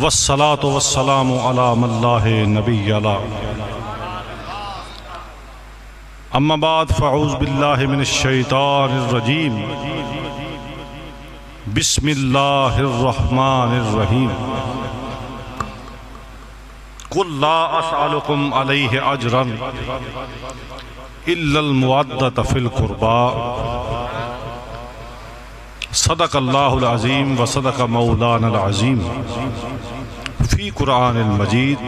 والصلاة والسلام على من لا نبي له اما بعد فاعوذ باللہ من الشیطان الرجیم بسم اللہ الرحمن الرحیم قل لا اسألکم علیہ اجرا الا المودۃ فی القربى صدق اللہ العظیم وصدق مولانا العظیم فی قرآن المجید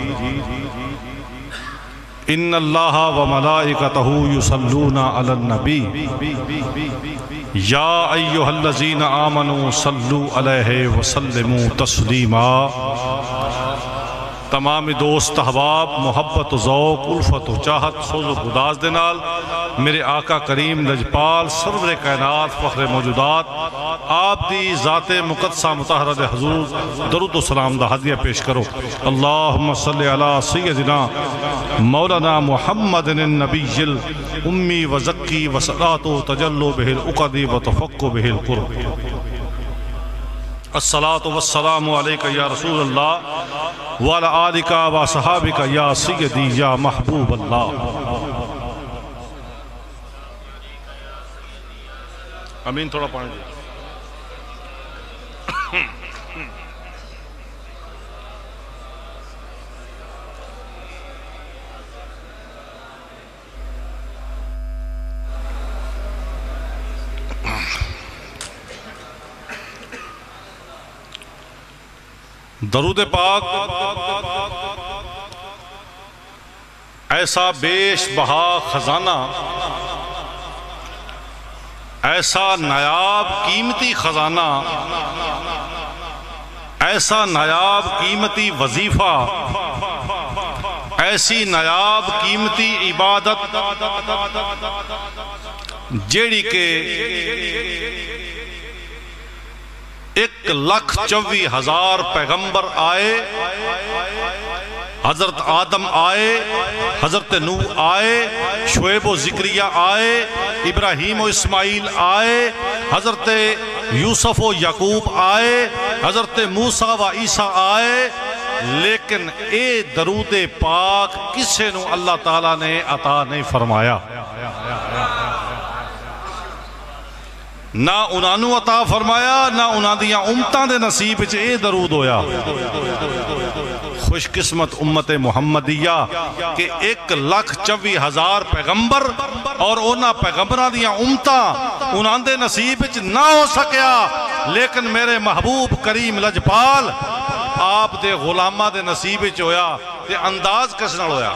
ان اللہ وملائکتہ یصلون علی النبی یا ایہا الذین آمنوا صلوا علیہ وسلموا تسلیما۔ تمام دوست احباب محبت و ذوق الفت و چاہت سوز و گداز دے نال میرے آقا کریم لجپال سرور کائنات فخر موجودات آپ دی ذات مقدسہ مطہرہ دے حضور درود و سلام دا ہدیہ پیش کرو۔ اللہم صلی علی سیدنا مولانا محمد النبی الامی و زکی و صلاة تجلو بہ العقد و تفق بہ القرب۔ الصلاة والسلام علیکہ یا رسول اللہ وعلی آلکہ و صحابکہ یا سیدی یا محبوب اللہ۔ امین تھوڑا پانی دے۔ درود پاک ایسا بیش بہا خزانہ، ایسا نایاب قیمتی خزانہ، ایسا نایاب قیمتی وظیفہ، ایسی نایاب قیمتی عبادت جیڑی کے 1,24,000 پیغمبر آئے، حضرت آدم آئے، حضرت نوح آئے، شعیب و ذکریہ آئے، ابراہیم و اسماعیل آئے، حضرت یوسف و یعقوب آئے، حضرت موسیٰ و عیسیٰ آئے، لیکن اے درود پاک کسے نو اللہ تعالیٰ نے عطا نہیں فرمایا۔ نہ انہوں عطا فرمایا، نہ انہوں دیاں امتاں دے نصیب وچ اے درود ہویا۔ خوش قسمت امت محمدیہ کہ 1,24,000 پیغمبر اور انہاں پیغمبران دیاں امتاں انہوں دے نصیب وچ نہ ہو سکیا، لیکن میرے محبوب کریم لجپال آپ دے غلامہ دے نصیب وچ ہویا۔ تے انداز کس نال ہویا؟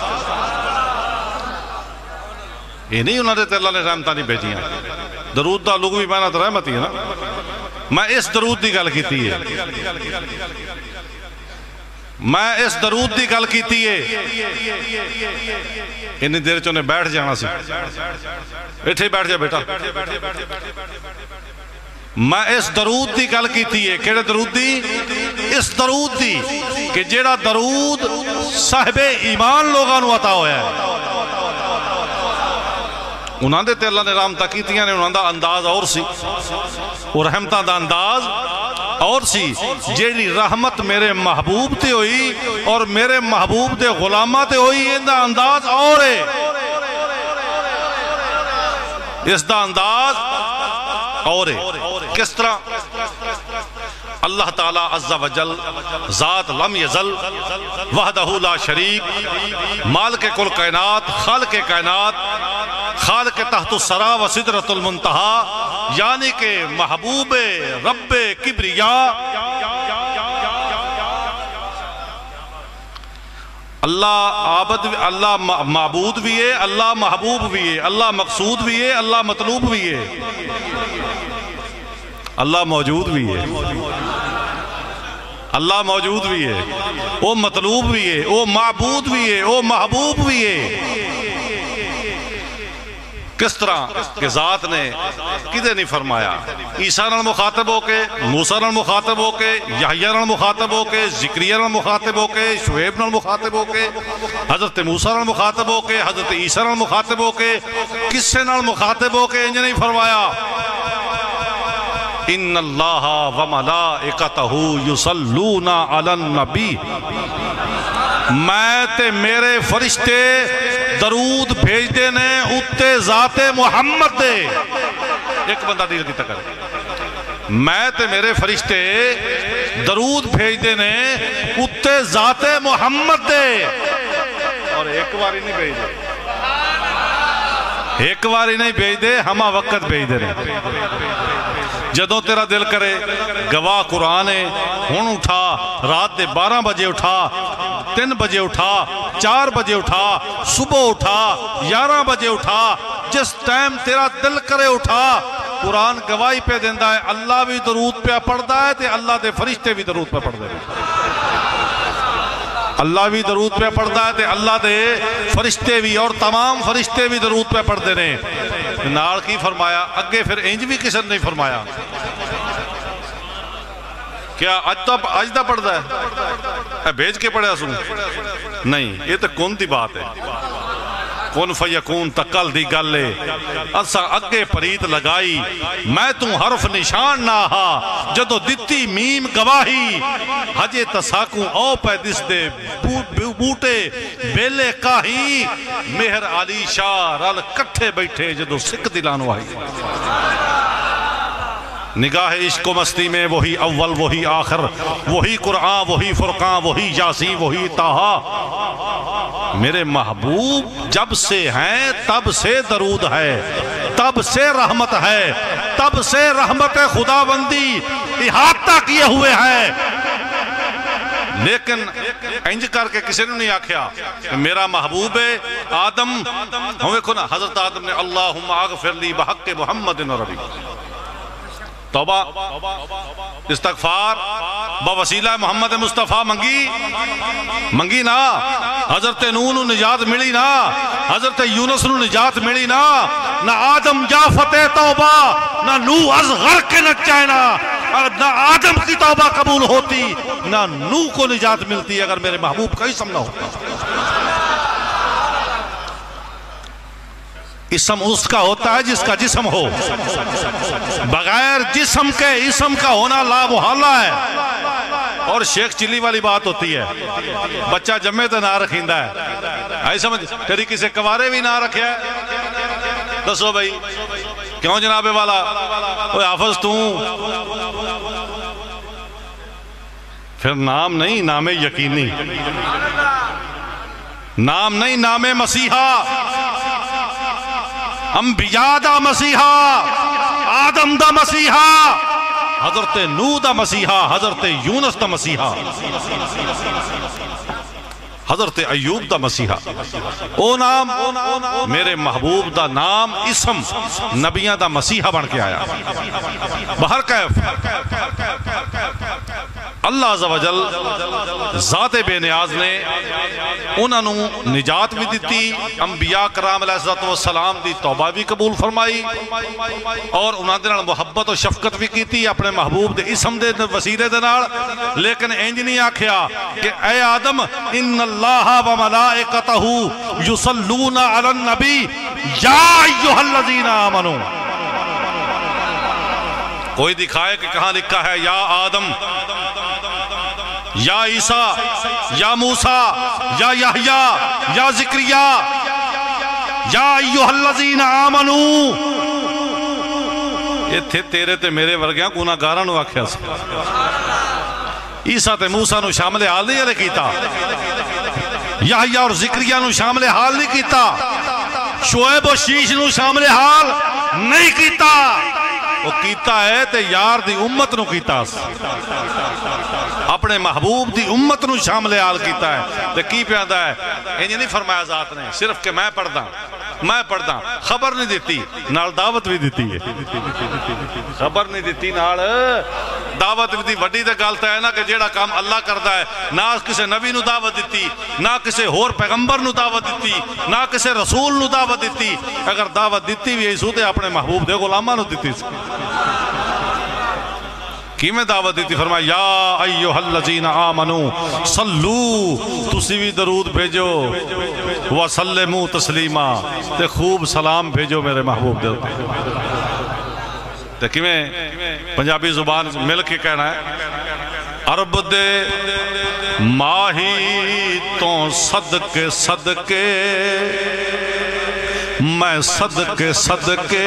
یہ نہیں انہوں نے اللہ نے رحمتہ نہیں بھیجیاں۔ درود دا لغوی معنی تو رحمت ہی ہے نا۔ میں اس درود دی گل کیتی ہے، میں اس درود دی گل کیتی ہے۔ انہی دیر چونے بیٹھ جانا سی، بیٹھے بیٹھ جا بیٹا۔ میں اس درود دی گل کیتی ہے، کیڑے درود دی؟ اس درود دی کہ جیڑا درود صاحب ایمان لوگاں نو عطا ہویا ہے۔ انہاں دے تے اللہ نے رحمتہ کیتیاں نے، انہاں دا انداز اور سی، اور رحمتہ دا انداز اور سی۔ جیڑی رحمت میرے محبوب تے ہوئی اور میرے محبوب دے غلامہ تے ہوئی، ان دا انداز اور ہے۔ اس دا انداز اور ہے۔ کس طرح؟ اللہ تعالیٰ عز و جل ذات لم یزل وحدہ لا شریک، مالک کل کائنات، خالق کائنات، خالق تحت الثری و سدرۃ المنتہی، یعنی کہ محبوب رب کبریاء اللہ عابد، اللہ معبود بھی ہے، اللہ محبوب بھی ہے، اللہ مقصود بھی ہے، اللہ مطلوب بھی ہے، اللہ موجود بھی ہے، اللہ موجود بھی ہے، وہ مطلوب بھی ہے، وہ معبود بھی ہے، وہ محبوب بھی ہے۔ کس طرح کہ ذات نے کدے نہیں فرمایا؟ عیسیٰ نال مخاطب ہو کے، موسیٰ نال مخاطب ہو کے، یحییٰ نال مخاطب ہو کے، ذکریہ نال مخاطب ہو کے، شعیب نال مخاطب ہو کے، حضرت موسیٰ نال مخاطب ہو کے، حضرت عیسیٰ نال مخاطب ہو کے، کس سے نال مخاطب ہو کے انج نہیں فرمایا؟ ان اللہ وملائکتہ یصلون علی النبی، میں تے میرے فرشتے درود بھیج دینے اتے ذات محمد دے۔ ایک بندہ دیل کی تکر، میں تے میرے فرشتے درود بھیج دینے اتے ذات محمد دے، اور ایک باری نہیں بھیج دے، ایک باری نہیں بھیج دے، ہما وقت بھیج دے رہے۔ جدوں تیرا دل کرے گواہ قرآن ہے، ہن اٹھا، رات دے 12 بجے اٹھا، 3 بجے اٹھا، 4 بجے اٹھا، صبح اٹھا، 11 بجے اٹھا، جس ٹائم تیرا دل کرے اٹھا۔ قرآن گواہی پہ دیندہ ہے، اللہ بھی درود پہ پڑھتا ہے تے اللہ دے فرشتے بھی درود پہ پڑھ دے، اللہ بھی درود پہ پڑھتا ہے تے اللہ دے فرشتے بھی، اور تمام فرشتے بھی درود پہ پڑھ دے رہے۔ نال کی فرمایا اگے، پھر انج بھی کسی نے نہیں فرمایا، کیا اج دا پڑھتا ہے بھیج کے پڑھا سوں؟ نہیں، یہ تو کون دی بات ہے، کون فیکون تکل دی گلے، اسا اگے پریت لگائی، میں توں حرف نشان نہ ہا، جدو دتی میم گواہی، حجے تساکوں او پہ دس دے بوٹے بیلے کاہی، مہر علی شاہ رل کٹھے بیٹھے جدو سکھ دلانو آئی۔ نگاہ عشق و مستی میں وہی اول وہی آخر، وہی قرآن وہی فرقان وہی یاسین وہی طٰہٰ۔ میرے محبوب جب سے ہیں تب سے درود ہے، تب سے رحمت ہے، تب سے رحمت خدا بندی احاطہ کیے ہوئے ہیں۔ لیکن انج کر کے کسی نے نہیں آکھیا میرا محبوب آدم، ہمیں کھنا حضرت آدم نے اللہم اغفر لی بحق محمد ربی، توبہ استغفار بوسیلہ محمد مصطفیٰ منگی نا، حضرت نوح نو نجات ملی نا، حضرت یونس نو نجات ملی نا، نہ آدم جا فتح توبہ، نہ نوح از غرق کے نچائے نا، نہ آدم کی توبہ قبول ہوتی، نہ نوح کو نجات ملتی اگر میرے محبوب کا اسم نہ ہوتا۔ اسم اس کا ہوتا ہے جس کا جسم ہو، بغیر جسم کے اسم کا ہونا لا محالہ ہے۔ اور شیخ چلی والی بات ہوتی ہے، بچہ جمعے تو نہ رکھیندہ ہے، آئی سمجھ، تیری کسے کوارے بھی نہ رکھے ہے، دسو بھائی کیوں جناب والا، اوہ حافظ توں، پھر نام نہیں، نام یقینی، نام نہیں، نام مسیحا، انبیاء دا مسیحا، آدم دا مسیحا، حضرت نوح دا مسیحا، حضرت یونس دا مسیحا، حضرت ایوب دا مسیحا، او نام میرے محبوب دا نام اسم نبیاں دا مسیحا بن کے آیا۔ بہر کیف اللہ عز و جل ذات بے نیاز نے انہوں نجات بھی دیتی، انبیاء کرام علیہ السلام دی توبہ بھی قبول فرمائی، اور انہوں نے محبت و شفقت بھی کیتی اپنے محبوب دے اسم دے وسیلے دے نال۔ لیکن انج نہیں آکھیا کہ اے آدم ان اللہ و ملائکتہ یصلون علی النبی یا ایھا الذین آمنوا، کوئی دکھائے کہ کہاں لکھا ہے یا آدم، یا عیسیٰ، یا موسیٰ، یا یحییٰ، یا زکریا، یا ایھا الذین آمنوا، یہ تھے تیرے تے میرے ورگیاں گناہگاراں نو آکھیا سی۔ عیسیٰ تے موسیٰ نو شامل حال نہیں علیہ کیتا، یحییٰ اور زکریا نو شامل حال نہیں کیتا، شعیب و شیش نو شامل حال نہیں کیتا، وہ کیتا ہے تے یار دی امت نو کیتا، اپنے محبوب دی امت نو شامل حال کیتا ہے۔ تے کی پیاندہ ہے انہیں نہیں فرمایا ذات نے صرف کہ میں پڑھدا، خبر نہیں دیتی، نال دعوت بھی دیتی ہے، خبر نہیں دیتی نال دعوت بھی دی۔ وڈی دے گالتا ہے نا کہ جیڑا کام اللہ کردا ہے، نہ کسے نبی نو دعوت دیتی، نہ کسے ہور پیغمبر نو دعوت دیتی، نہ کسے رسول نو دعوت دیتی۔ اگر دعوت دیتی بھی ایسو تے اپنے محبوب دے غلامہ نو دیتی سی، کی میں دعوت دیتی، فرمایا یا ایھا الذین آمنوا صلو، تسی بھی درود بھیجو، وسلموا تسلیما، تے خوب سلام بھیجو میرے محبوب دے۔ تو کیویں پنجابی زبان مل کے کہنا ہے عرب دے ماہی تو صدقے صدقے میں صدقے صدقے.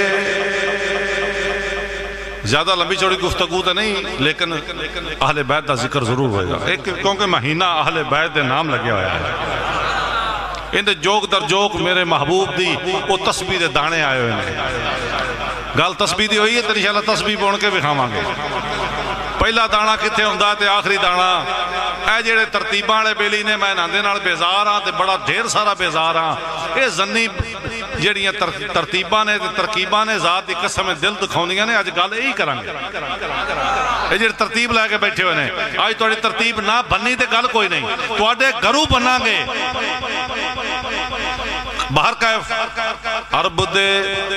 زیادہ لمبی چوڑی گفتگو تو نہیں لیکن اہل بیت کا ذکر ضرور ہوئے گا کیونکہ مہینہ اہل بیت دے نام لگے ہویا ہے. اندے جوگ در جوگ میرے محبوب دی وہ تسبیح دے دانے آئے ہوئے ہیں. گل تسبیح دی ہوئی ہے تو انشاءاللہ تسبیح بون کے بھی کھاواں گے. پہلا دانا کتھے ہوندا تے آخری دانا اے جڑے ترتیباں والے بیلی نے میں ناندے نال بیزار ہاں تے بڑا ڈھیر سارا بیزار ہاں. اے زنی جڑیاں ترتیباں نے تے ترکیباں نے ذات دی قسم دل دکھاؤندیاں نے اج گل یہی کران گے. اے جڑے ترتیب لے کے بیٹھے ہوئے نے اج تہاڈی ترتیب نہ بننی تے گل کوئی نہیں تواڈے گھروں بناں گے. باہر کیف عرب دے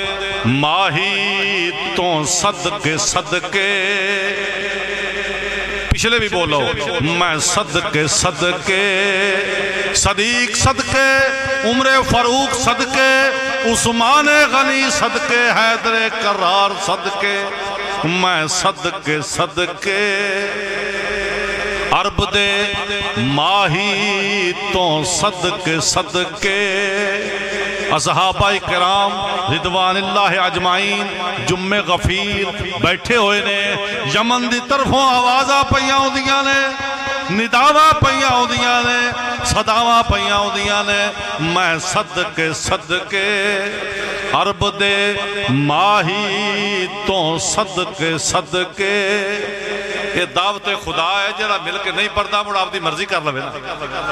ماہی تو صدقے صدقے پچھلے بھی بولو میں صدقے صدقے صدیق صدقے عمر فاروق صدقے عثمان غنی صدقے حیدر کرار صدقے میں صدقے صدقے عرب دے ماہی تو صدقے صدقے. اصحابہ کرام رضوان اللہ اجمعین جمعہ غفیر بیٹھے ہوئے نے یمن دی طرفوں آوازہ پہیاں ہوندیاں نے نداواں پہیاں ہوندیاں نے صداواں پہیاں ہوندیاں نے میں صدقے صدقے عرب دے ماہی تو صدقے صدقے. یہ دعوت خدا ہے جڑا مل کے نہیں پڑھتا مڑ آپ دی مرضی کر لوے نا.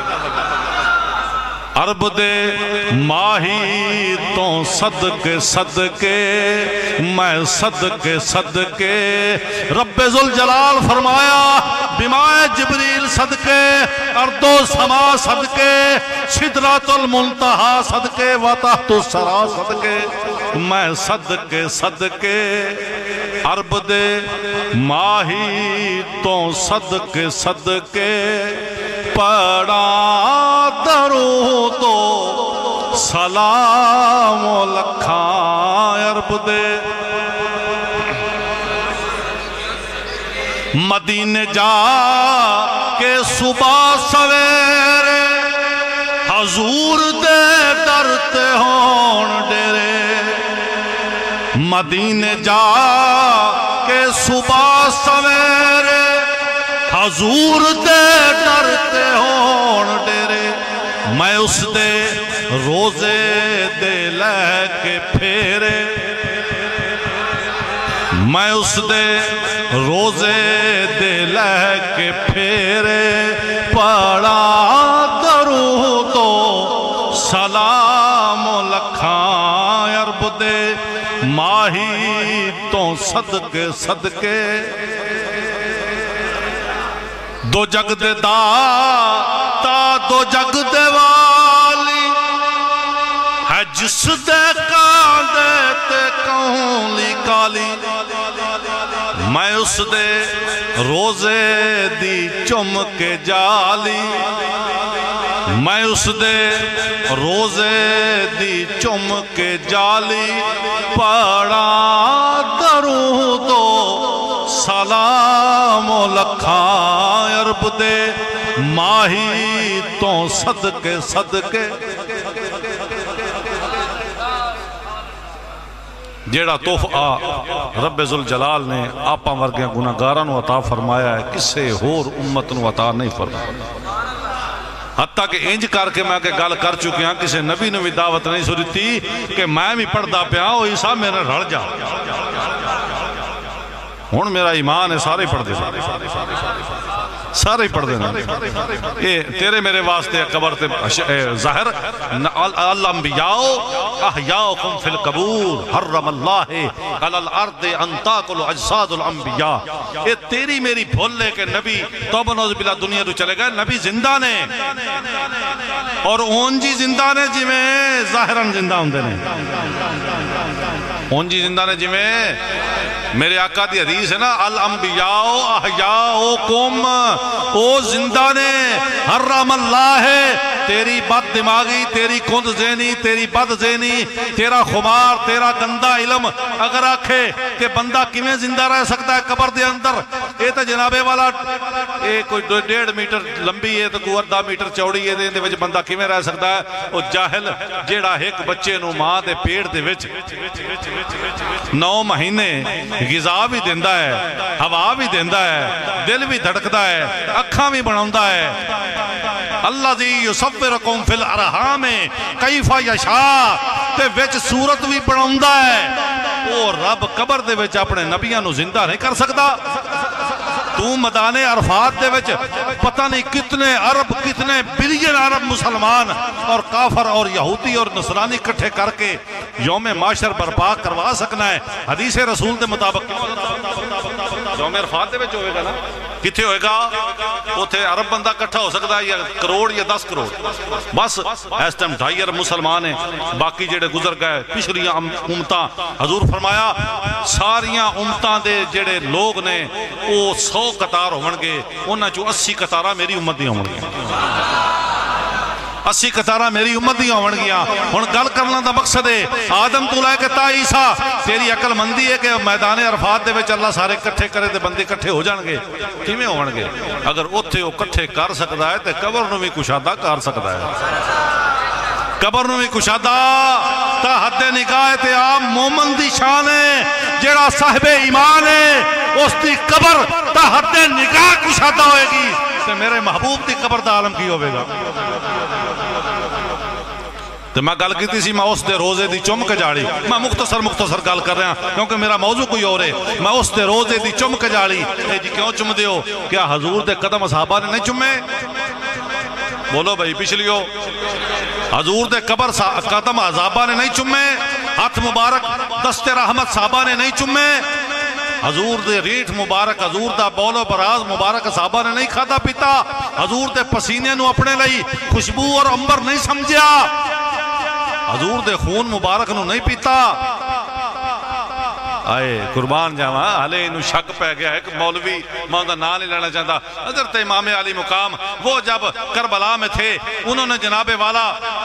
عرب دے ماہی تو صدقے صدقے میں صدقے صدقے. رب ذوالجلال فرمایا بمائے جبریل صدقے ارض و سما صدقے سدرۃ المنتہا صدقے و تحت الثری صدقے میں صدقے صدقے. عرب دے ماہی تو صدقے صدقے پڑا درود و سلام و لکھاں. عرب دے مدینے جا کے صبح سویرے حضور دے ڈرتے ہون ڈیرے. مدینے جا کے صبح سویرے حضور دے ڈرتے ہون ڈیرے. میں اس دے روزے دے لے کے پھیرے میں اس دے روزے دے لے کے پھیرے پڑا درود و سلام و لکھاں. عرب دے ماہی تو صدقے صدقے دو جگ دے داتا دو جگ دے والی ہے جس دے کاندے تے کونلی کالی. میں اس دے روزے دی چم کے جالی میں اس دے روزے دی چم کے جالی پڑا درود و سلام و لکھاں. عرب دے ماہی تو صدقے صدقے. جیڑا تحفہ رب ذوالجلال نے آپاں ورگیاں گناہگاراں نو عطا فرمایا ہے کسے ہور امت نو عطا نہیں فرمایا. حتیٰ کہ انج کر کے میں گل کر چکے ہیں کسے نبی نے بھی دعوت نہیں سنی تھی کہ میں بھی پڑھدا پیا او عیسیٰ میرا رڑ جا. ہن میرا ایمان ہے سارے پڑھ دے سارے پڑھ دینا. تیرے میرے واسطے قبر تے ظاہر الانبیاء احیاؤکم فی القبور حرم اللہ علی الارض ان تاکل اجساد الانبیاء. یہ تیری میری بھول لے کہ نبی توبہ نوز باللہ دنیا تو چلے گئے. نبی زندہ نے اور اون جی زندہ نے جی میں ظاہراً زندہ ہوں دے نے. اون جی زندہ نے جی میں میرے آقا دی حدیث ہے نا الانبیاء احیاؤکم او زندہ نے حرم اللہ تیری بد دماغی، تیری کند ذہنی، تیری بد ذہنی، تیرا خمار، تیرا گندہ علم اگر آکھے کہ بندہ کیویں زندہ رہ سکتا ہے قبر دے اندر، یہ تو جنابے والا کوئی 1.5 میٹر لمبی ہے تو کوئی 1.5 میٹر چوڑی ہے، دے وچ بندہ کیویں رہ سکتا ہے؟ وہ جاہل جیڑا ایک بچے نو ماں دے پیٹ دے وچ 9 مہینے غذا بھی دیندہ ہے، ہوا بھی دیندہ ہے، دل بھی دھڑکدا ہے، اکھاں بھی بناوندا ہے۔ الذی یصورکم فی الارحام کیف یشاء تے وچ صورت بھی بناوندا ہے۔ وہ رب قبر دے وچ اپنے نبیاں نو زندہ نہیں کر سکتا؟ تو میدان عرفات دے وچ پتہ نہیں کتنے عرب، کتنے بلین عرب مسلمان اور کافر اور یہودی اور نصرانی کٹھے کر کے یوم معاشر برپا کروا سکنا ہے؟ حدیث رسول دے مطابق یوم عرفات دے وچ ہوئے گا نا، کتھے ہوئے گا؟ اوتھے عرب بندہ کٹھا ہو سکتا ہے یا کروڑ یا 10 کروڑ، بس اس ٹائم 2.5 ارب مسلمان ہیں، باقی جڑے گزر گئے پچھلیاں امتاں۔ حضور فرمایا ساریاں امتاں دے جڑے لوگ نے وہ 100 قطار ہون گے، انہاں چوں 80 قطاراں میری امت دی ہون گے، 80 قطاراں میری امت دی ہون گیاں۔ ہن گل کرنا دا مقصد ہے آدم تو لے کے تا عیسیٰ، تیری عقل مندی ہے کہ میدان عرفات دے وچ اللہ سارے کٹھے کرے تے بندے کٹھے ہو جان گے؟ کیویں ہون گے؟ اگر اوتھے وہ کٹھے کر سکدا ہے تے قبر نو بھی کشادہ کر سکدا ہے، قبر نو بھی کشادہ تا حد نگاہ تے عام مومن دی شان ہے، جیڑا صاحب ایمان ہے اس دی قبر تا حد نگاہ کشادہ ہوئے گی، تے میرے محبوب دی قبر دا عالم کی ہوئے گا۔ تو میں گل کیتی سی، میں اس دے روزے دی چمک جاڑی، میں مختصر گل کر رہا ہوں کیونکہ میرا موضوع کوئی اور ہے۔ میں اس دے روزے دی چمک جاڑی، جی کیوں چم دیو؟ کیا حضور دے قدم اصحابہ نے نہیں چمے؟ بولو بھائی پچھلیو، حضور دے قدم اصحابہ نے نہیں چمے؟ ہاتھ مبارک دست رحمت صحابہ نے نہیں چمے؟ حضور دے ریٹھ مبارک، حضور دا بولو براز مبارک صحابہ نے نہیں کھادا پیتا؟ حضور دے پسینے نو اپنے لئی خوشبو اور امبر نہیں سمجھیا؟ حضور دے خون مبارک نو نہیں پیتا؟ آئے قربان جاواں، حالے انہوں شک پہ گیا ہے کہ مولوی میں ان کا نام نہیں لینا چاہتا۔ حضرت امام علی مقام وہ جب کربلا میں تھے، انہوں نے جناب والا،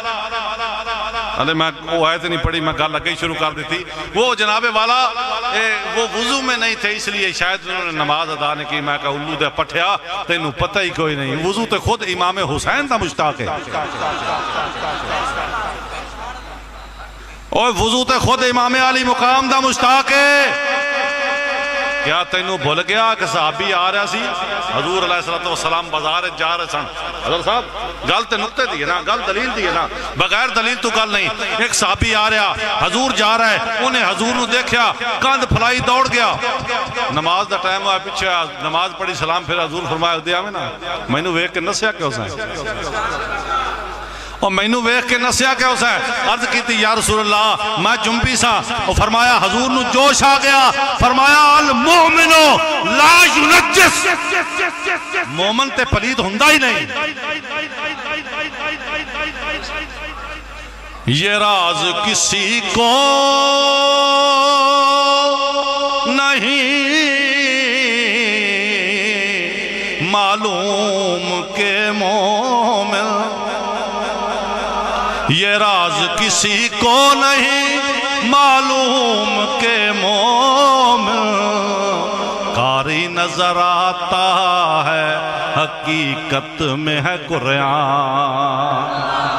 میں وہ آیت نہیں پڑھی، میں گل لگئی شروع کر دی تھی، وہ جناب والا وہ وضو میں نہیں تھے، اس لیے شاید انہوں نے نماز ادا نہیں کی۔ میں کہا اللہ دے پٹھیا تینوں پتہ ہی کوئی نہیں، وضو تے خود امام حسین دا مشتاق ہے، اور وضو تے خود امام علی مقام دا مشتاق ہے۔ کیا تینوں بھول گیا کہ صحابی آ رہا سی، حضور علیہ السلام بازار جا رہے سن؟ حضرت صاحب گل تے نقطے دی ہے نا، گل دلیل دی ہے نا، بغیر دلیل تو گل نہیں۔ ایک صحابی آ رہا، حضور جا رہا ہے، انہیں حضور نو دیکھیا، کاندھ پھلائی دوڑ گیا، نماز دا ٹائم ہوا پیچھے نماز پڑھی سلام پھر حضور فرمایا دیا میں نا میں نو ویک کے نسیا کیا حسین، اور میں نو ویک کے نسیا کیا حسین؟ عرض کی تھی یا رسول اللہ میں جنبی سا، اور فرمایا حضور نو جوش آ گیا، فرمایا المؤمنو لا ینجس، مومن تے پلید ہندہ ہی نہیں۔ یہ راز کسی کو نہیں معلوم کہ مومن، یہ راز کسی کو نہیں معلوم کہ مومن قاری نظر آتا ہے حقیقت میں ہے قرآن۔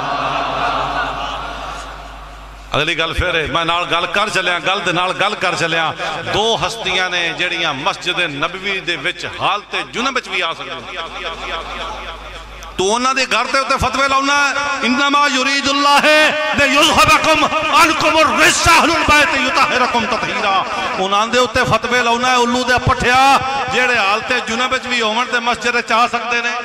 اگلی گل پھر ہے، میں نال گل کر چلیاں، گل دے نال گل کر چلیاں۔ دو ہستیاں نے جڑیاں مسجد نبوی دے وچ حالت جنب وچ بھی آ سکتے، تو انہاں دے گھر تے ہوتے فتوے لاؤنا ہے، انما یرید اللہ لیذھبکم عنکم الرجس اہل البیت یطہرکم تطہیرا۔ انہاں دے ہوتے فتوے لاؤنا ہے، الو دے پٹھیا جیڑے حالت جنب وچ بھی ہون تے مسجد چاہ سکتے نے،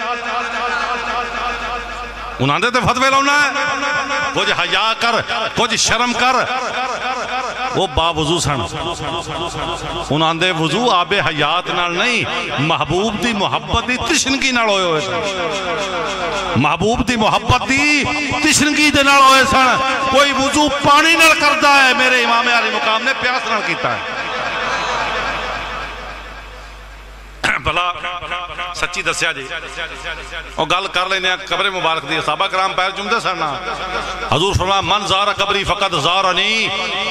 انہاں دے تے فتوے لاؤنا ہے۔ کچھ حیا کر، کچھ شرم کر، وہ با وضو سن، انہاں دے وضو آب حیات نال نہیں، محبوب دی محبت دی تشنگی نال ہوئے ہوئے سن، محبوب دی محبت دی تشنگی دے نال ہوئے سن۔ کوئی وضو پانی نال کردہ ہے، میرے امام علی مقام نے پیاس نال کیتا ہے۔ بھلا سچی دسیا جی اور گل کر لینے قبر مبارک دی صحابہ کرام پیر چومدے سن حضور فرمایا من زار قبری فقط زارنی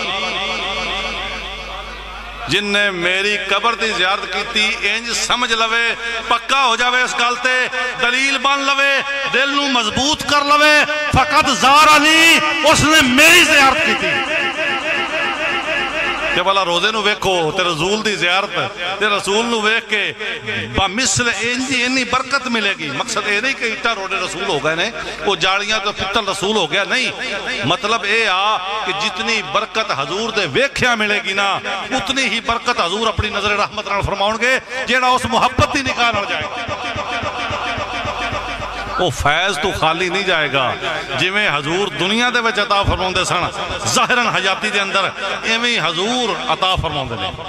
جن نے میری قبر دی زیارت کیتی انج سمجھ لوے پکا ہو جاوے اس گل تے دلیل بن لوے دل نو مضبوط کر لوے فقط زارنی اس نے میری زیارت کیتی کہ بلا روزے نو ویکھو تے رسول دی زیارت تے رسول نو ویکھ کے بمثل انجی انی برکت ملے گی مقصد اے نہیں کہ اٹا روڑے رسول ہو گئے نے وہ جاڑیاں تو پتل رسول ہو گیا نہیں مطلب اے کہ جتنی برکت حضور دے ویکھیا ملے گی نا اتنی ہی برکت حضور اپنی نظر رحمت نال فرماؤں گے جیڑا اس محبت دی نکاح نہ جائے وہ فیض تو خالی نہیں جائے گا جی میں حضور دنیا دے وچ عطا فرماؤں دے سن ظاہراً حیاتی دے اندر ایویں حضور عطا فرماؤں دے لیں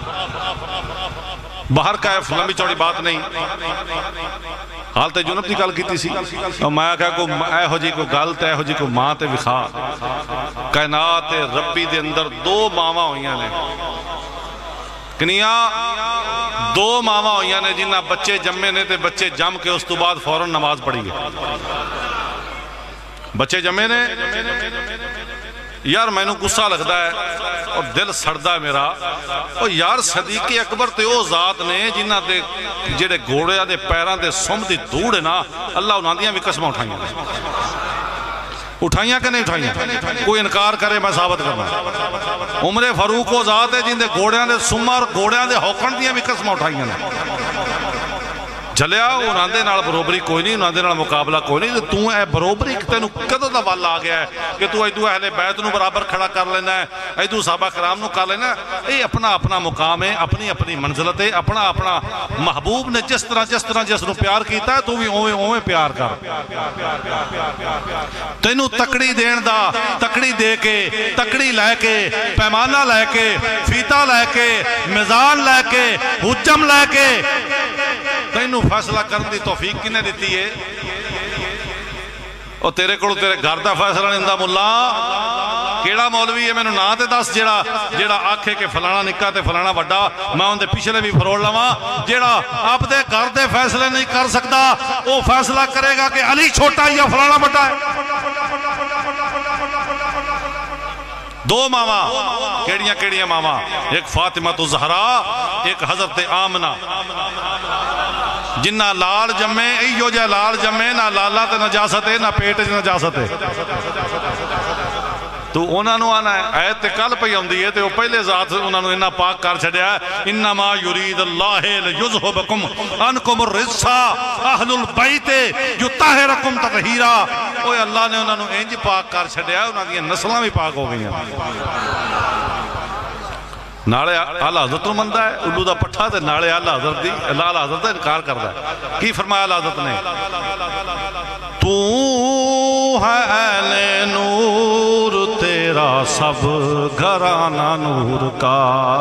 باہر کا لمبی چوڑی بات نہیں حالت جنب دی گل کیتی سی اور میں کہا کو اے ہو جی کو گل تے اے ہو جی کو ماں تے وکھا کائنات ربی دے اندر دو ماواں ہوئیاں نے کنیاں دو ماواں ہوئیاں نے جنہاں بچے جمے نے تے بچے جم کے اس تو بعد فوراً نماز پڑھی گئے بچے جمے نے یار میں نے غصہ لگتا ہے اور دل سڑتا ہے میرا اور یار صدیق اکبر تے او ذات نے جنہاں دے جڑے گھوڑے دے پیران دے سم دی دوڑ ہے نا اللہ انہاں دیاں بھی قسمیں اٹھائیاں کہ نہیں اٹھائیاں کوئی انکار کرے میں ثابت کرنا عمر فاروق وہ ذات ہے جن دے گھوڑیاں دے سمہ اور گھوڑیاں دے ہوکن دیاں بھی قسمیں اٹھائیاں نے چلیا انہاں دے نال بروبری کوئی نہیں انہاں دے نال مقابلہ کوئی نہیں تو اے بروبری تینوں کدوں دا وال آ گیا ہے کہ تو ایدو اہل بیت نو برابر کھڑا کر لینا ہے ایدو صحابہ کرام نو کر لینا ہے اے اپنا اپنا مقام ہے اپنی اپنی منزلت ہے اپنا اپنا محبوب نے جس طرح جس نو پیار کیتا ہے تو بھی اویں پیار کر تینوں تکڑی دین دا تکڑی دے کے تکڑی لے کے پیمانہ لے کے فیتا لے کے میزان لے کے حجم لے کے تینوں فیصلہ کرن دی توفیق کنے دیتی ہے اور تیرے کڑو تیرے گھر دا فیصلہ نندہ ملا کیڑا مولوی ہے میں نے نا تے دس جیڑا آکھے کہ فلانا نکا تے فلانا وڈا میں ان دے پچھلے بھی فروڑ لواں جیڑا آپ دے گھر دے فیصلے نہیں کر سکتا وہ فیصلہ کرے گا کہ علی چھوٹا یا فلانا وڈا ہے دو ماما کیڑیاں ماما ایک فاطمہ الزہرا ایک حضرت آمنہ جنہ لال جمے ایو جے لال جمے نہ لالا تے نجاست ہے نہ پیٹ تے نجاست ہے تو انہاں نو آنا ہے آیت تے کل پہ ہوندی ہے تے وہ پہلے ذات انہاں نو انہاں پاک کر چھڑیا ہے انما یرید اللہ لیذھبکم عنکم الرجس اہل البیت یطہرکم تطہیرا اوے اللہ نے انہاں نو انج پاک کر چھڑیا ہے انہاں دی نسلاں بھی پاک ہو گئیاں نالے اعلیٰ حضرت مندہ ہے الو دا پٹھا تے نالے اعلیٰ حضرت دی اعلیٰ حضرت دا انکار کردہ ہے کی فرمایا اعلیٰ حضرت نے تو ہے اہل نور تیرا سب گھرانہ نور کا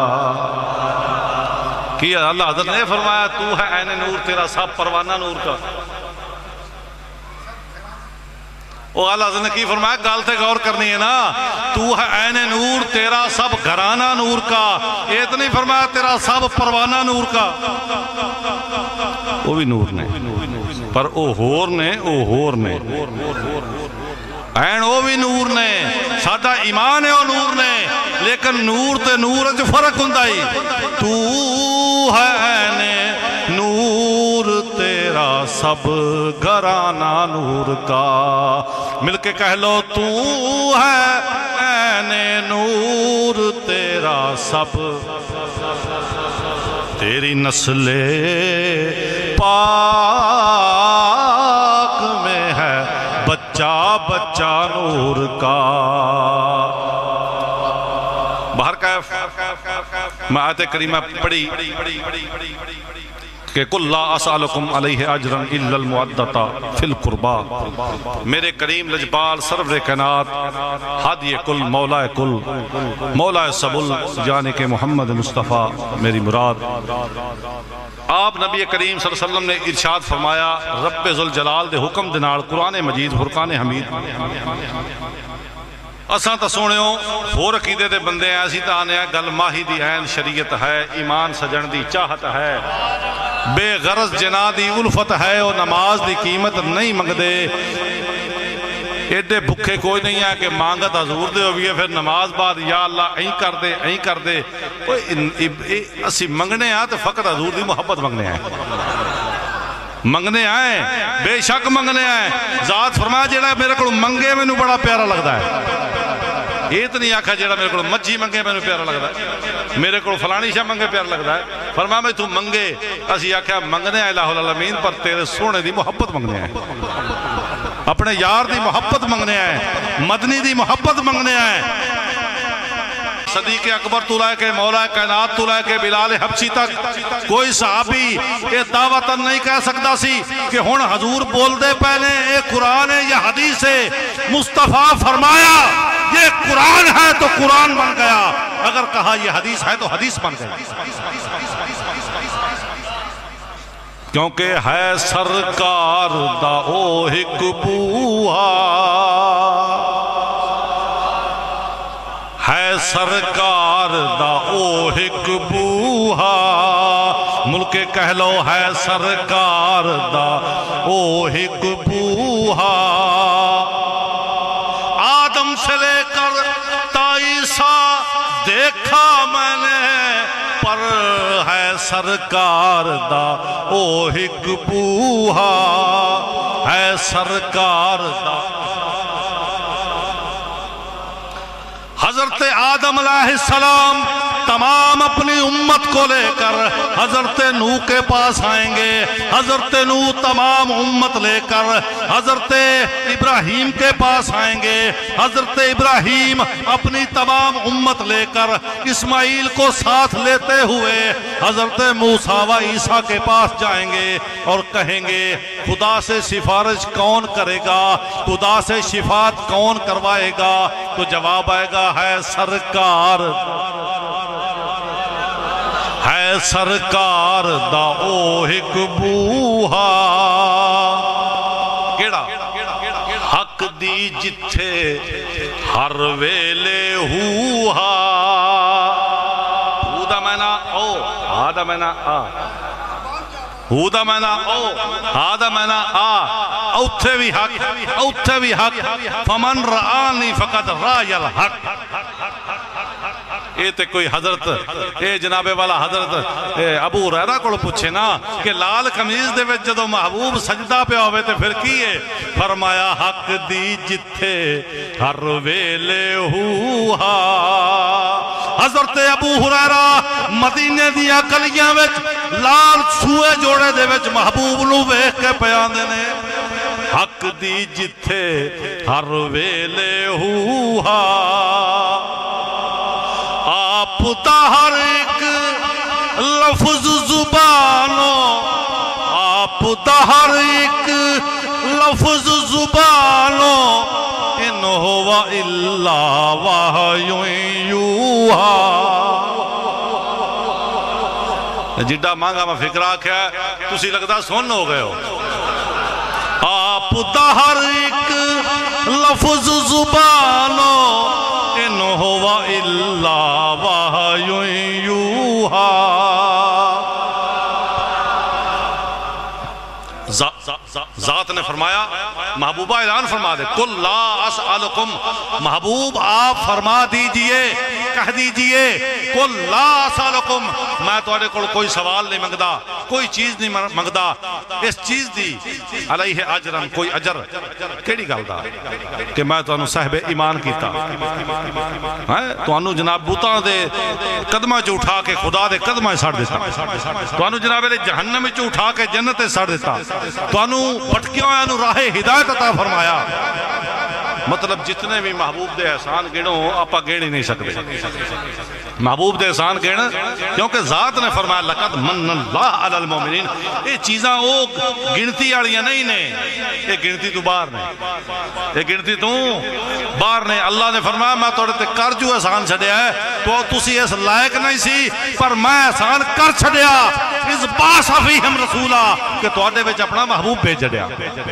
کی اعلیٰ حضرت نے فرمایا تو ہے اہل نور تیرا سب پروانہ نور کا وہ اعلیٰ حضرت نے کی فرمایا گال تے غور کرنی ہے نا تو ہے عین نور تیرا سب گھرانہ نور کا یہ اتنی فرمایا تیرا سب پروانہ نور کا وہ بھی نور نے پر او ہور نے عین وہ بھی نور نے سادہ ایمان ہے وہ نور نے لیکن نور تے نور جو فرق ہندائی تو ہے عین نور تیرا سب گھرانہ نور کا مل کے کہہ لو تو ہے عین نور تیرا سب تیری نسل پاک میں ہے بچہ نور کا باہر کیف میں آیت کریمہ پڑھی کہ قُلْ لَا أَسْأَلُكُمْ عَلَيْهِ أَجْرًا إِلَّا الْمُعَدَّةَ فِي الْقُرْبَى میرے کریم لجبال سرور کائنات ہادی کل مولا کل مولا سبل جانے کے محمد مصطفیٰ میری مراد آپ نبی کریم صلی اللہ علیہ وسلم نے ارشاد فرمایا رب ذوالجلال دے حکم دنال قرآن مجید فرقان حمید اساں تا سونیوں ہور عقیدے دے بندے ایسی تا آنے ہیں گل ماہی دی عین شریعت ہے ایمان سجن دی چاہت ہے بے غرض جنا دی الفت ہے او نماز دی قیمت نہیں منگ دے ایڈے بھکے کوئی نہیں ہے کہ مانگت حضور دے ہوئی ہے پھر نماز بعد یا اللہ این کر دے اسی منگنے آئے تو فقط حضور دی محبت منگنے آئے بے شک منگنے آئے ذات فرمایا جیڑا میرے کو منگے میں نو بڑا پیارا لگتا ہے یہ تو نہیں آکھا جیڑا میرے کو مجھی منگے میں نو پیارا لگتا ہے میرے کو فلانی شاہ منگے پیارا لگتا ہے فرمایا میں تو منگے اسی آکھا منگنے آئے الہ العالمین پر تیرے سونے دی محبت منگنے آئے اپنے یار دی محبت منگنے آئے مدنی دی محبت منگنے آئے صدیق اکبر تو لائے کے مولا کائنات تو لائے کے بلال حبشی تک کوئی صحابی یہ دعوتاً نہیں کہہ سکتا سی کہ ہون حضور بول دے پہلے اے قرآن ہے یا حدیث ہے مصطفیٰ فرمایا یہ قرآن ہے تو قرآن بن گیا اگر کہا یہ حدیث ہے تو حدیث بن گیا کیونکہ ہے سرکار دا او ہک بوہا ہے سرکار دا او ہک بوہا ملک کہہ لو ہے سرکار دا او ہک بوہا آدم سے لے کر تا عیسیٰ دیکھا میں نے پر ہے سرکار دا او ہک بوہا ہے سرکار دا حضرت آدم علیہ السلام تمام اپنی امت کو لے کر حضرت نوح کے پاس آئیں گے حضرت نوح تمام امت لے کر حضرت ابراہیم کے پاس آئیں گے حضرت ابراہیم اپنی تمام امت لے کر اسماعیل کو ساتھ لیتے ہوئے حضرت موسیٰ و عیسیٰ کے پاس جائیں گے اور کہیں گے خدا سے سفارش کون کرے گا خدا سے شفاعت کون کروائے گا تو جواب آئے گا ہے سرکار دا او ہک بوہا کیڑا حق دی جتھے ہر ویلے ہوہا ہو دا مینا او ہا دا مینا آ ہو دا مینا او ہا دا مینا آ اوتھے بھی حق فمن رآنی فقد رای الحق اے تے کوئی حضرت اے جناب والا حضرت ابو ہریرہ کو پوچھے نا کہ لال قمیض دے وچ جدوں محبوب سجدہ پہ ہوئے تے پھر کیے فرمایا حق دی جتھے ہر ویلے ہوہا حضرت ابو ہریرہ مدینے دیا گلیاں وچ لال سوئے جوڑے دے وچ محبوب نو ویکھ کے پیاندے نے حق دی جتھے ہر ویلے ہوہا آپ دا ہر ایک لفظ زبانوں آپ دا ہر ایک لفظ زبانوں ان ہوا الا وحی یوحا جڈا مانگا میں فکر آکھیا ہے تسی لگتا سن ہو گئے ہو آپ دا ہر ایک لفظ زبانوں ان ہوا الا وحی یوحا ذات نے فرمایا محبوبہ اعلان فرما دے قل لا اسألکم محبوب آپ فرما دیجئے کہہ دیجئے قل لا اسألکم میں تواڈے کول کوئی سوال نہیں منگدا کوئی چیز نہیں منگدا اس چیز دی علیہ اجرن کوئی اجر کیڑی گل دا کہ میں تانوں صاحب ایمان کیتا تانوں جناب بوتاں دے قدماں چ اٹھا کے خدا دے قدماں سڑ دیتا تانوں جناب جہنم وچ اٹھا کے جنت سڑ دیتا تانوں بھٹکیاں نو راہ ہدایت عطا فرمایا مطلب جتنے بھی محبوب دے احسان گنو آپا گن نہیں سکتے محبوب دے احسان گن کیونکہ ذات نے فرمایا لقد من اللہ علی المومنین یہ چیزاں وہ گنتی آڑیاں نہیں نے یہ گنتی تو باہر نے یہ گنتی تو باہر نے اللہ نے فرمایا میں توڑے تے کر جو احسان چھڑیا ہے تو تسی اس لائق نہیں سی پر میں احسان کر چھڑیا اذ بعث فیہم رسولا کہ تواڈے وچ اپنا محبوب بھیج دیا۔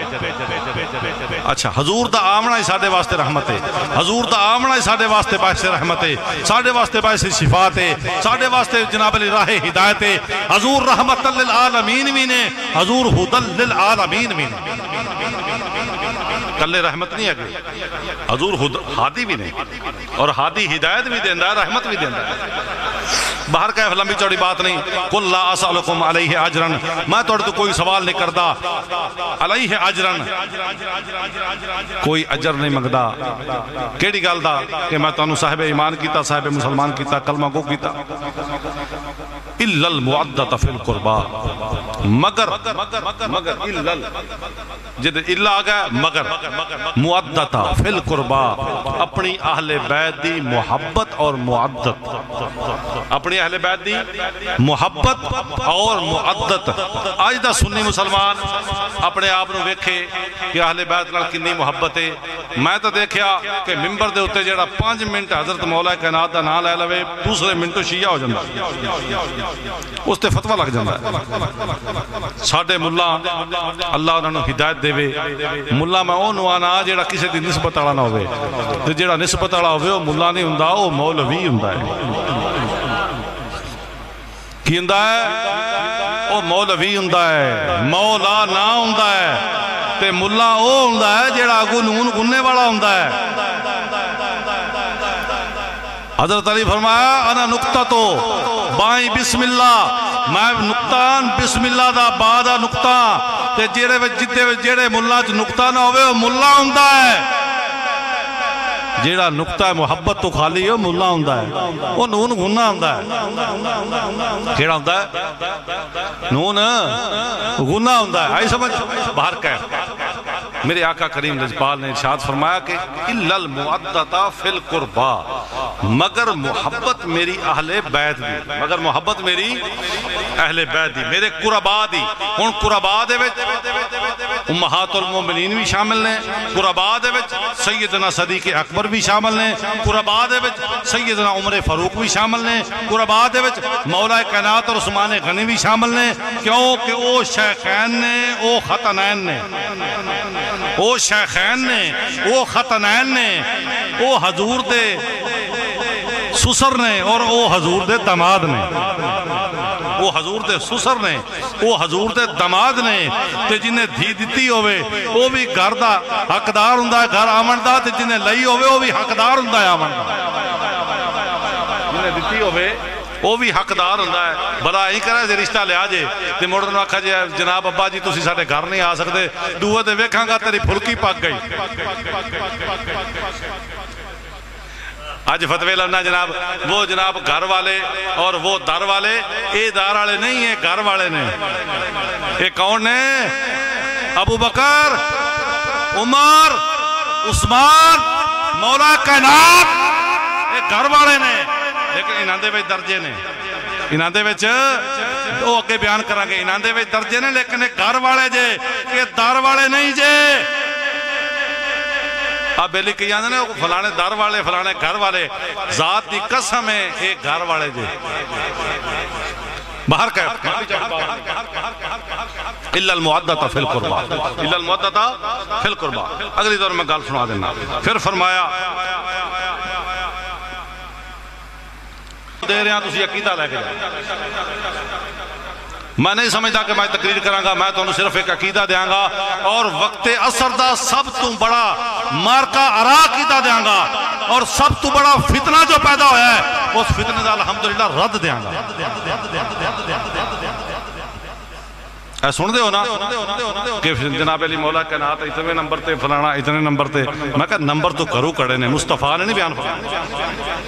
اچھا حضور دا آمنا ہی ساڈے واسطے رحمت ہے، حضور دا آمنا ہی ساڈے واسطے باعث رحمت ہے، ساڈے واسطے باعث شفاعت ہے، ساڈے واسطے جناب علی راہ ہدایت ہے۔ حضور رحمت للعالمین بھی نے، حضور ہدی للعالمین بھی نے، کلے رحمت نہیں ہے، حضور ہادی بھی نہیں، اور ہادی ہدایت بھی دیندہ ہے، رحمت بھی دیندہ ہے۔ باہر کیف لمبی چوڑی بات نہیں، قل لا اسألکم علیہ اجرن، میں توڑ تو کوئی سوال نہیں کردا، علیہ اجرن کوئی اجر نہیں مگدا، کیڑی گل دا کہ میں تانوں صاحب ایمان کیتا، صاحب مسلمان کیتا، کلمہ گو کیتا، الا المعدۃ فی القربا، مگر جد الا آگا مگر معدۃ فی القربا، اپنی اہل بیت دی محبت اور معدت، اپنی اہل بیت دی محبت اور معدت۔ آج دا سنی مسلمان اپنے آپ نو ویکھے کہ اہل بیت نال کنی محبت ہے۔ میں تو دیکھیا کہ ممبر دے اتے جیڑا 5 منٹ حضرت مولا کائنات دا نام لے لوے، دوسرے منٹو شیعہ ہو جاندہ، اس تے فتوہ لگ جاندہ ہے۔ ساڑھے ملا اللہ انہوں نے ہدایت دے وے، ملا میں او نوانا جیڑا کسی دی نسبت آڑا نہ ہوئے، تو جیڑا نسبت آڑا ہوئے وہ ملا نہیں ہندہ، وہ مولوی ہندہ ہے۔ کی ہندہ ہے؟ وہ مولوی ہندہ ہے، مولا نہ ہندہ ہے، تے ملا او ہندہ ہے جیڑا آگو نون گننے والا ہندہ ہے۔ حضرت علی فرمایا انا نکتہ تو بائیں بسم اللہ، میں نکتان بسم اللہ دا بعدا نکتہ، تے جیڑے ملا چ نکتہ نہ ہوئے وہ ملا ہندہ ہے، جیڑا نکتہ محبت تو خالی ہے ملا ہندہ ہے، وہ نون گننا ہندہ ہے، کیڑا ہندہ ہے؟ نون گننا ہندہ ہے۔ آئی سمجھ باہر کہہ میرے آقا کریم لجپال نے ارشاد فرمایا کہ اِلَّا الْمُعَدَّةَ فِي الْقُرْبَى، مگر محبت میری اہل بیت دی، مگر محبت میری اہل بیت دی، میرے قربا دی۔ ان قربا دے وچ امہات المومنین بھی شامل نے، قربا دے وچ سیدنا صدیق اکبر بھی شامل نے، قربا دے وچ سیدنا عمر فاروق بھی شامل نے، قربا دے وچ مولا کائنات اور عثمان غنی بھی شامل نے، کیونکہ او شیخین نے، او ختنین نے، او شیخین نے، او ختنین نے، او حضور دے سسر نے اور او حضور دے دماد نے، او حضور دے سسر نے، او حضور دے دماد نے، تے جنہیں دھی دیتی ہوئے او بھی گھر دا حقدار ہندہ ہے گھر آمن دا، تے جنہیں لئی ہوئے او بھی حقدار ہندہ ہے آمن دا، جنہیں دیتی ہوئے وہ بھی حقدار ہندہ ہے۔ بلا ہی کرے سے رشتہ لے آجے تے موڑن آکھا جی جناب ابا جی تسی ساڑھے گھر نہیں آ سکتے، دوہ دے ویکھاں گا تیری پھلکی پاک گئی۔ آج فتوے لڑنا جناب وہ جناب گھر والے اور وہ در والے، اے دار والے نہیں ہیں، گھر والے نے۔ اے کون نے؟ ابو بکر، عمر، عثمان، مولا کائنات، اے گھر والے نے، لیکن انہاں دے وچ درجے نے، انہاں دے وچ وہ اگے بیان کریں گے، انہاں دے وچ درجے نے، لیکن ایک گھر والے جے کہ دار والے نہیں جے۔ اب بیلی کی جاندے نے فلانے دار والے فلانے گھر والے، ذات دی قسم ہے ایک گھر والے جے۔ باہر کہہ اِلَّا الْمُعَدَّةَ فِي الْقُرْبَى، اِلَّا الْمُعَدَّةَ فِي الْقُرْبَى۔ اگلی دور میں گال سنا دینا۔ پھر فرمایا دے رہے ہیں تسی عقیدہ لے کے جائے، میں نہیں سمجھتا کہ میں تقریر کروں گا، میں تو انہوں صرف ایک عقیدہ دیاں گا، اور وقت اثر دا سب تو بڑا مارکہ ارا عقیدہ دیاں گا، اور سب تو بڑا فتنہ جو پیدا ہویا ہے اس فتنہ دا الحمدللہ رد دیاں گا۔ اے سن دے ہو نا کہ جناب علی مولا کائنات اتنے نمبر تے فلانا اتنے نمبر تے، میں کہا نمبر تو کرو کڑے نے، مصطفیٰ نے نہیں بیان فرمایا،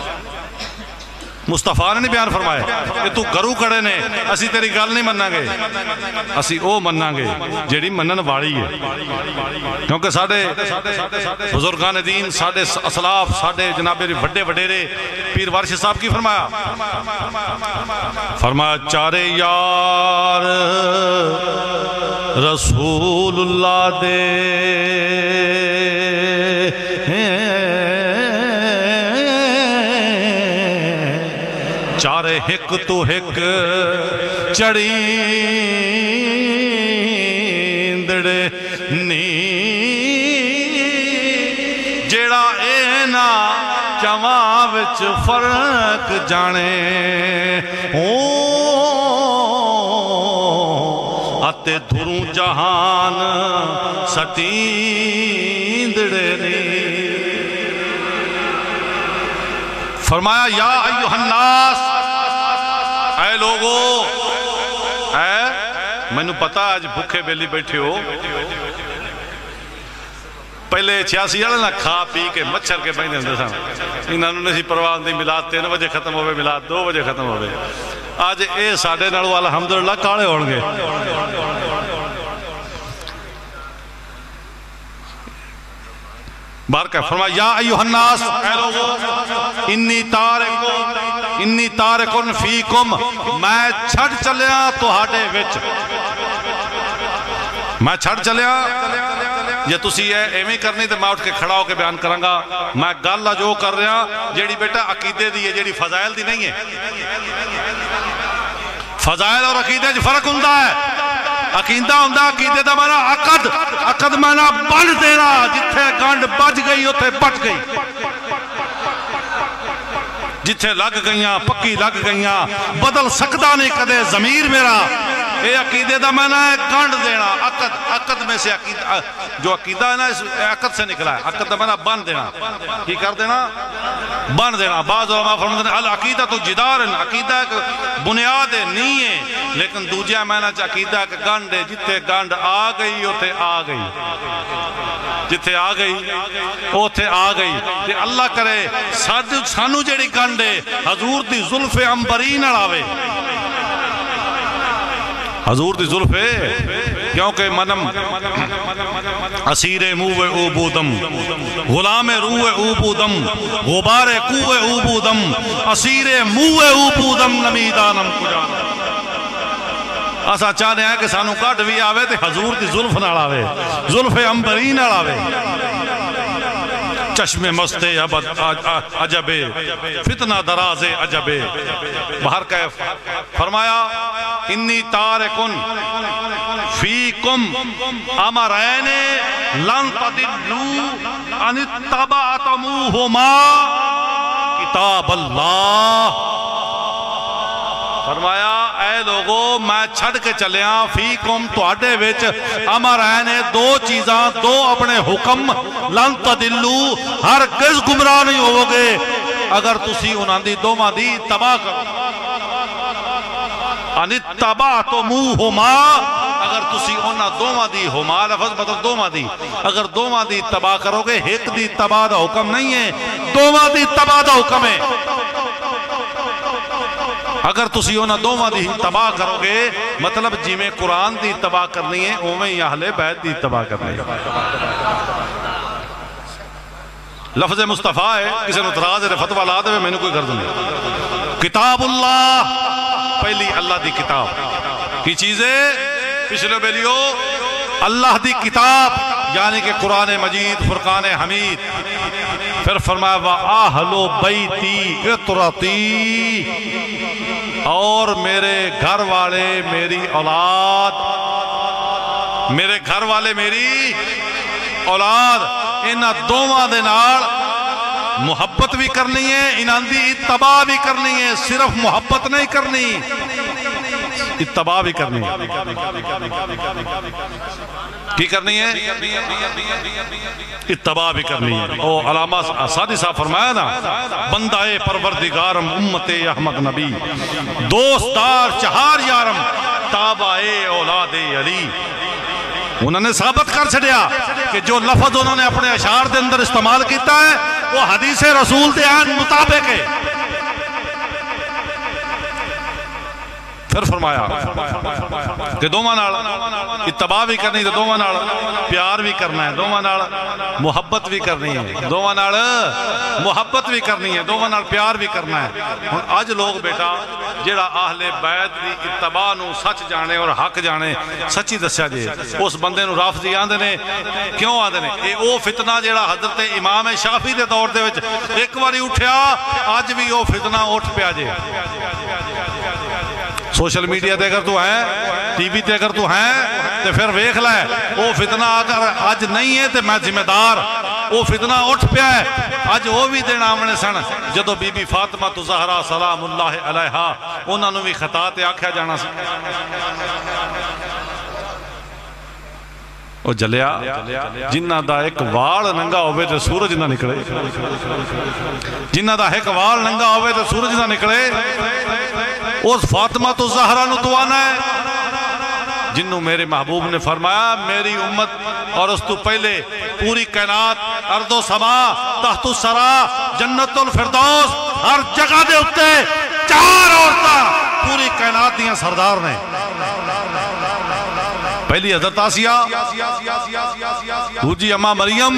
مصطفیٰ نے نہیں بیان فرمایا کہ تو گرو کڑے نے، اسی تیری گل نہیں مننا گے، اسی او مننا گے جیڑی منن والی ہے، کیونکہ ساڑھے بزرگان دین، ساڑھے اسلاف، ساڑھے جناب بڑے وڈیرے پیر وارش صاحب کی فرمایا، فرمایا چارے یار رسول اللہ دے چارے ہک تو ہک چڑیندڑے نی جیڑا اینا چواں وچ فرق جانے آتے دھروں جہان ستیندڑے نی فرمایا یا ایوہ الناس اے لوگو اے میں نے پتا آج بھوکے بیلی بیٹھے ہو پہلے 86 والے نہ کھا پی کے مچھر کے بہنے ہوں سن انہوں نے سی پروان دی ملاد 3 بجے ختم ہوئے ملاد 2 بجے ختم ہوئے آج اے ساڑھے نڑو الحمدللہ کاڑے ہونگے بار کہ فرمایا یا ایوہ الناس اے لوگو انی تارکن فیکم میں چھڑ چلیا تو ہاڑے وچ میں چھڑ چلیا یہ تسی ایویں کرنی تو میں اٹھ کے کھڑا ہو کے بیان کرنگا میں گاللہ جو کر رہا جیڑی بیٹا عقیدے دی ہے جیڑی فضائل دی نہیں ہے فضائل اور عقیدے جو فرق ہوندہ ہے عقیدہ ہوندہ عقیدے دا مانا عقد مانا بن دینا جتھے گانڈ بج گئی اتھے بچ گئی جتھے لگ گئیاں پکی لگ گئیاں بدل سکتا نہیں کدے ضمیر میرا اے عقیدے دا معنی ہے گانڈ دینا عقد میں سے جو عقیدہ ہے نا اس عقد سے نکلا ہے عقد دا معنی بن دینا کی کر دینا بن دینا بعض علماء فرماتے ہیں العقیدہ تو جدار ہے عقیدہ ایک بنیاد ہے نہیں ہے لیکن دوجہ معنی عقیدہ ایک گانڈ ہے جتھے گانڈ آ گئی اتھے آ گئی جتھے آ گئی اتھے آ گئی کہ اللہ کرے سانو جیڑی گانڈ ہے حضور دی ظلف امبری نہ آوے حضور دی ظلف ہے کیونکہ منم اسیر موہ اوبودم غلام روح اوبودم غبار کوہ اوبودم اسیر موہ اوبودم نمیدانم کجانا اسا چاہنے ہیں کہ سانو کٹ بھی آوے تے حضور دی ظلف نہ آوے ظلف امبری نہ آوے چشم مست عجبے فتنہ دراز عجبے باہر کہے فرمایا انی تارکن فیکم امرین لن تدلو ان اتبعتموہما کتاب اللہ فرمایا اے لوگو میں چھڑ کے چلیاں فیکم تو اڈے ویچ امرین دو چیزاں دو اپنے حکم لن تدلو ہر کس گمراہ نہیں ہوگے اگر تسی انہاں دی دو ماں دی تباہ کرو انتبعتموہما اگر تسی انہاں دو ماں دی ہما لفظ مطلب دو ماں دی اگر دو ماں دی تباہ کرو گے ایک دی تباہ دا حکم نہیں ہے دو ماں دی تباہ دا حکم ہے اگر تسی انہاں دو ماں دی تباہ کرو گے مطلب جی میں قرآن دی تباہ کرنی ہے اومیں اہل بیت دی تباہ کرنی ہے لفظ مصطفیٰ ہے کسی نے اتراز ہے فتوہ لا دے میں نے کوئی غرض نہیں کتاب اللہ پہلی اللہ دی کتاب کی چیزیں پچھلے بیلیو اللہ دی کتاب یعنی کہ قرآن مجید فرقان حمید پھر فرمایا وَآہْلُ بَيْتِي اِطْرَتِي اور میرے گھر والے میری اولاد میرے گھر والے میری اولاد انہاں دوواں دے نال محبت بھی کرنی ہے انہاں دی اتباع بھی کرنی ہے صرف محبت نہیں کرنی اتباع بھی کرنی ہے کی کرنی ہے اتباع بھی کرنی ہے او علامہ سادی صاحب فرمایا نا بندہ پروردگارم امت احمد نبی دوستدار چہار یارم تابع اولاد علی انہوں نے ثابت کر چھڑیا کہ جو لفظ انہوں نے اپنے اشعار دے اندر استعمال کیتا ہے وہ حدیث رسول دے آن مطابق ہے پھر فرمایا کہ دو مانال اتباع بھی کرنی ہے دو مانال پیار بھی کرنا ہے دو مانال محبت بھی کرنی ہے دو مانال محبت بھی کرنی ہے دو مانال پیار بھی کرنا ہے آج لوگ بیٹا جیڑا اہل بیت دی اتباع نو سچ جانے اور حق جانے سچی دسیا جے اس بندے نو رافضی آندے نے کیوں آندے نے اے او فتنہ جیڑا حضرت امام شافعی دے دور دے وچ ایک باری اٹھیا آج بھی او فتنہ اٹھ پیا جے سوشل میڈیا تے اگر تو ہے ٹی وی تے اگر تو ہے تے پھر ویکھ لے وہ فتنہ اگر اج نہیں ہے تے میں ذمہ دار وہ فتنہ اٹھ پیا ہے اج وہ بھی دن آمنے سن جدو بی بی فاطمہ تو زہرا سلام اللہ علیہا انہوں نے بھی خطا تے آکھیا جانا سی وہ جلیا جنہ دا ایک وال ننگا ہوئے تے سورج نہ نکلے جنہ دا ایک وال ننگا ہوئے تے سورج نہ نکلے اس فاطمہ تو زہرا نو دعانا ہے جنہوں میرے محبوب نے فرمایا میری امت اور اس تو پہلے پوری کائنات ارض و سما تحت الثرا جنت الفردوس ہر جگہ دے اتے 4 عورتاں پوری کائنات دیاں سردار نے پہلی حضرت آسیہ دوسری اماں مریم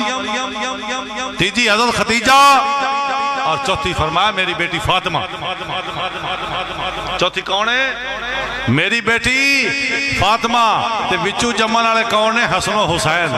تیسری حضرت ختیجہ اور چوتھی فرمایا میری بیٹی فاطمہ چوتھی کون ہے میری بیٹی فاطمہ تے وچو جمن والے کون نے حسن و حسین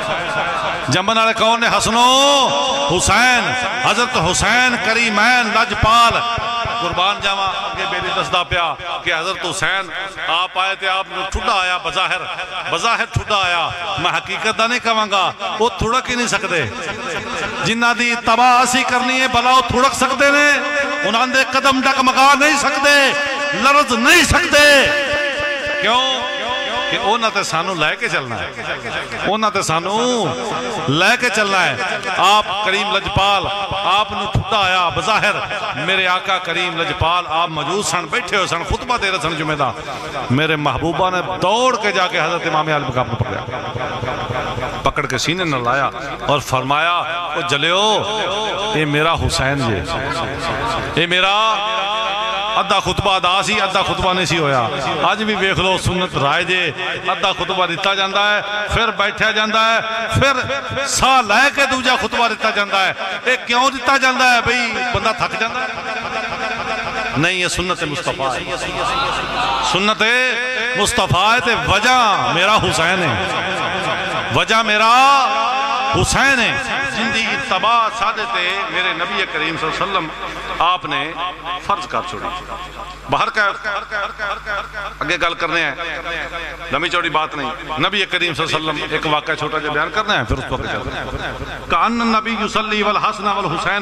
جمن والے کون نے حسن و حسین حضرت حسین کریمین لجپال قربان جاواں کہ میری دسدہ پیا کہ حضرت حسین آپ آئے تھے آپ نے ٹھڈا آیا بظاہر ٹھڈا آیا میں حقیقت دا نہیں کہاں گا وہ تھوڑک ہی نہیں سکتے جنہ دی تباہ اسی کرنی ہے بھلا وہ تھوڑک سکتے نے انہاں دے قدم ڈگمگا نہیں سکتے لرز نہیں سکتے کیوں کہ اونا تے سانو لے کے چلنا ہے اونا تے سانو لے کے چلنا ہے آپ کریم لجپال آپ نے ٹھڈا آیا بظاہر میرے آقا کریم لجپال آپ موجود سن بیٹھے ہو سن خطبہ دے رہے سن جمعہ دا میرے محبوبہ نے دوڑ کے جا کے حضرت امام علی مقام کو پکڑ کے سینے نہ لایا اور فرمایا او جلیو اے میرا حسین جے اے میرا ادھا خطبہ ادا سی ادھا خطبہ نہیں سی ہویا آج بھی بیکھ لو سنت رائے جے ادھا خطبہ دیتا جاندہ ہے پھر بیٹھا جاندہ ہے پھر سا لے کے دوجہ خطبہ دیتا جاندہ ہے ایک کیوں دیتا جاندہ ہے بھئی بندہ تھک جاندہ ہے نہیں یہ سنت مصطفیٰ ہے سنت مصطفیٰ ہے تے وجہ میرا حسین ہے وجہ میرا حسین ہے زندگی تباہ سادتے میرے نبی کریم صلی اللہ علیہ وسلم آپ نے فرض کر چھوڑی باہر کا اگے گل کرنے ہیں لمبی چوڑی بات نہیں نبی کریم صلی اللہ علیہ وسلم ایک واقعہ چھوٹا جو بیان کرنا ہے پھر اس کو چلتے ہیں کأن النبی یصلی والحسن والحسین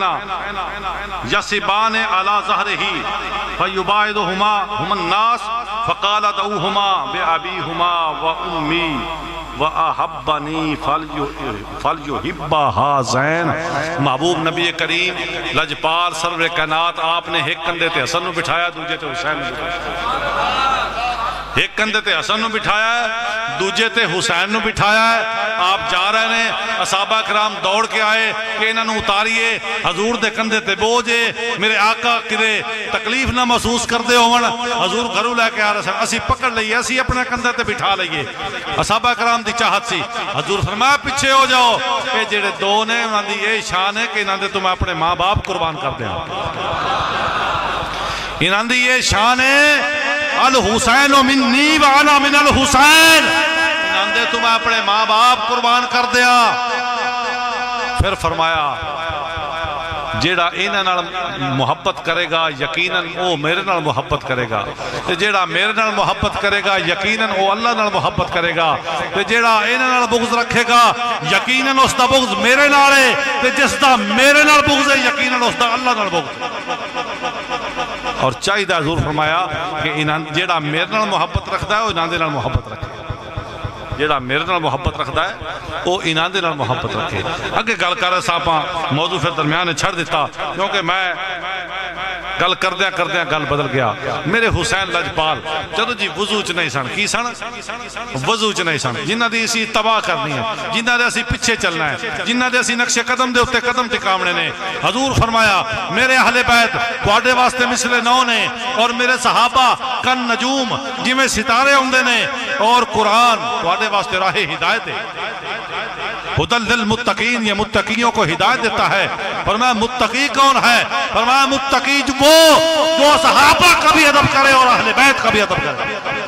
یسبان علی ظہرہ فیباعدہما ہم الناس فقال دعوہما بأبیہما وأمی وَأَحَبَّنِي فَلْيُحِبَّ هَذَيْنِ محبوب نبی کریم لجپال سرور کائنات آپ نے ایک کندھے تے حسن نو بٹھایا دوجے تے حسین نو بٹھایا ایک کندھے تے حسن نو بٹھایا ہے دوجے تے حسین نو بٹھایا ہے آپ جا رہے ہیں اصحابہ کرام دوڑ کے آئے کہ انہوں نے اتاریے حضور دے کندھے تے بوجھے میرے آقا کرے تکلیف نہ محسوس کر دے ہومن حضور گھرو لے کے آ رہے ہیں اسی پکڑ لئیے اسی اپنے کندھے تے بٹھا لئیے اصحابہ کرام دی چاہت سی حضور فرمایا پیچھے ہو جاؤ کہ جڑے دو نے انہوں دی یہ شان ہے کہ انہوں نے تمہیں اپنے ماں باپ قربان کر دیں انہوں دی یہ شان ہے الحسین منی وانا من الحسین انہوں نے تمہیں اپنے ماں باپ قربان کر دیا پھر فرمایا جیڑا انہاں نال محبت کرے گا یقیناً وہ میرے نال محبت کرے گا جیڑا میرے نال محبت کرے گا یقیناً وہ اللہ نال محبت کرے گا جیڑا انہاں نال بغض رکھے گا یقیناً اس دا بغض میرے نال ہے جس دا میرے نال بغض ہے یقیناً اس دا اللہ نال بغض اور چاہیے حضور فرمایا کہ جیڑا میرے نال محبت رکھتا ہے وہ انہاں دے نال محبت رکھے جیڑا میرے نال محبت رکھتا ہے وہ انہاں دے نال محبت رکھے اگے گل کر رہے صاحباں موضوع پھر درمیان چھڑ دیتا کیونکہ میں گل کردیاں گل بدل گیا میرے حسین لجپال جدو جی وضو چ نہیں سن کی سن وضو چ نہیں سن جنہ دی اسی تباہ کرنی ہے جنہ دے اسی پیچھے چلنا ہے جنہ دے اسی نقش قدم دے اتے قدم ٹکامنے نے حضور فرمایا میرے اہل بیت تواڈے واسطے مثل نو نے اور میرے صحابہ کن نجوم جی میں ستارے ہوندے نے اور قرآن تواڈے واسطے راہ ہدایت ہے ہدل للمتقین یہ متقیوں کو ہدایت دیتا ہے فرمایا متقی کون ہے فرمایا متقی وہ جو صحابہ کا بھی ادب کرے اور اہل بیت کا بھی ادب کرے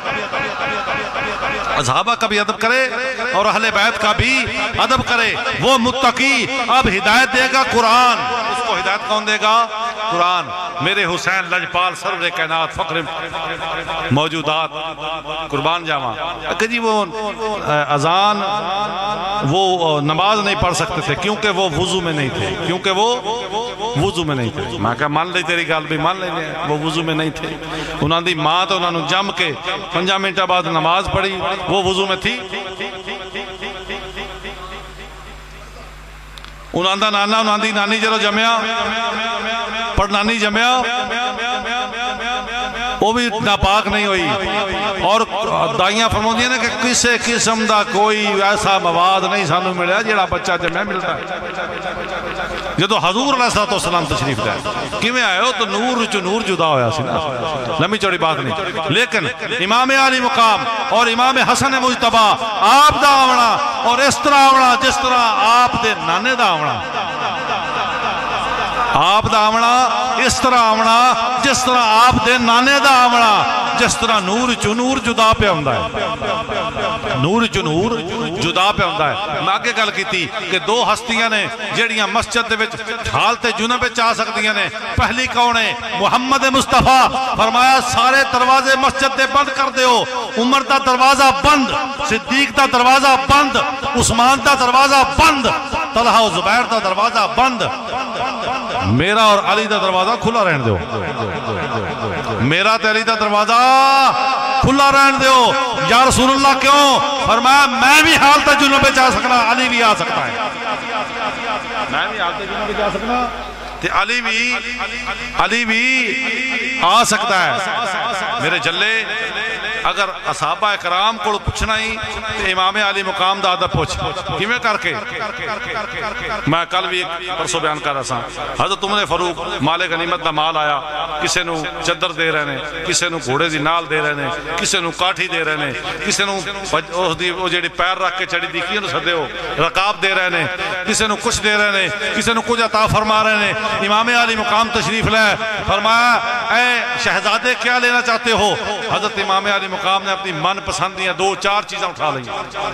صحابہ کا بھی ادب کرے اور اہل بیت کا بھی ادب کرے وہ متقی اب ہدایت دے گا قرآن اس کو ہدایت کون دے گا؟ قرآن۔ میرے حسین لجپال سرور کائنات فخر موجودات قربان جاواں کہ جی وہ اذان وہ نماز نہیں پڑھ سکتے تھے کیونکہ وہ وضو میں نہیں تھے، کیونکہ وہ وضو میں نہیں تھے۔ میں کہا مان لئی تیری گل بھی مان لینے، وہ وضو میں نہیں تھے۔ انہوں دی ماں تو انہوں نے جم کے 5 منٹ بعد نماز پڑھی، وہ وضو میں تھی۔ انہوں دا نانا انہوں دی نانی جلو جمعہ پر نانی جمعہ وہ بھی ناپاک نہیں ہوئی، اور دائیاں فرماؤں دیئے نا کہ کسے قسم دا کوئی ایسا مواد نہیں سانو ملیا جیڑا بچہ جمعہ ملتا ہے۔ جدو حضور علیہ السلام تشریف دے کیویں آئے ہو تو نور چو نور جدا ہویا سی نا، لمبی چوڑی بات نہیں، لیکن امام علی مقام اور امام حسن مجتبہ آپ دا آونا اور اس طرح آونا جس طرح آپ دے نانے دا آونا، آپ دا آونا اس طرح آونا جس طرح آپ دے نانے دا آونا، جس طرح نور چو نور جدا پہ ہوندہ ہے، نور چو نور جدا پہ ہوندہ ہے۔ میں آگے گل کی تھی کہ 2 ہستیاں نے جڑیاں مسجد دے وچ حالت جنب پہ چاہ سکتیاں نے، پہلی کون ہے؟ محمد مصطفیٰ۔ فرمایا سارے دروازے مسجد دے بند کر دے ہو، عمر دا دروازہ بند، صدیق دا دروازہ بند، عثمان دا دروازہ بند، طلحہ و زبیر دا دروازہ بند، میرا اور علی دا دروازہ کھلا رہن دے ہو، میرا تے علی دا دروازہ کھلا رہن دے ہو۔ یا رسول اللہ کیوں؟ فرمایا میں بھی حالت جنوب پہ جا سکنا، علی بھی آ سکتا ہے، میں بھی حالت جنوب پہ جا سکنا تے علی بھی آ سکتا ہے۔ میرے جلے اگر اصحابہ اکرام کو پوچھنا ہی تو امام علی مقام دا ادب پوچھ کیویں کر کے؟ میں کل بھی پرسوں بیان کر رہا سا، حضرت عمر فاروق مال غنیمت دا مال آیا، کسے نو چادر دے رہے نے، کسے نو گھوڑے دی نال دے رہے نے، کسے نو کاٹھی دے رہے نے، کسے نو وہ جڑی پیر رکھ کے چڑی دی کی نو سدے ہو رکاب دے رہے نے، کسے نو کچھ دے رہے نے، کسے نو کچھ عطا فرما رہے نے۔ امام علی مقام تشریف لائے، فرمایا اے شہزادے کیا لینا چاہتے ہو؟ حضرت امام علی مقام نے اپنی من پسندیاں 2-4 چیزاں اٹھا لیں،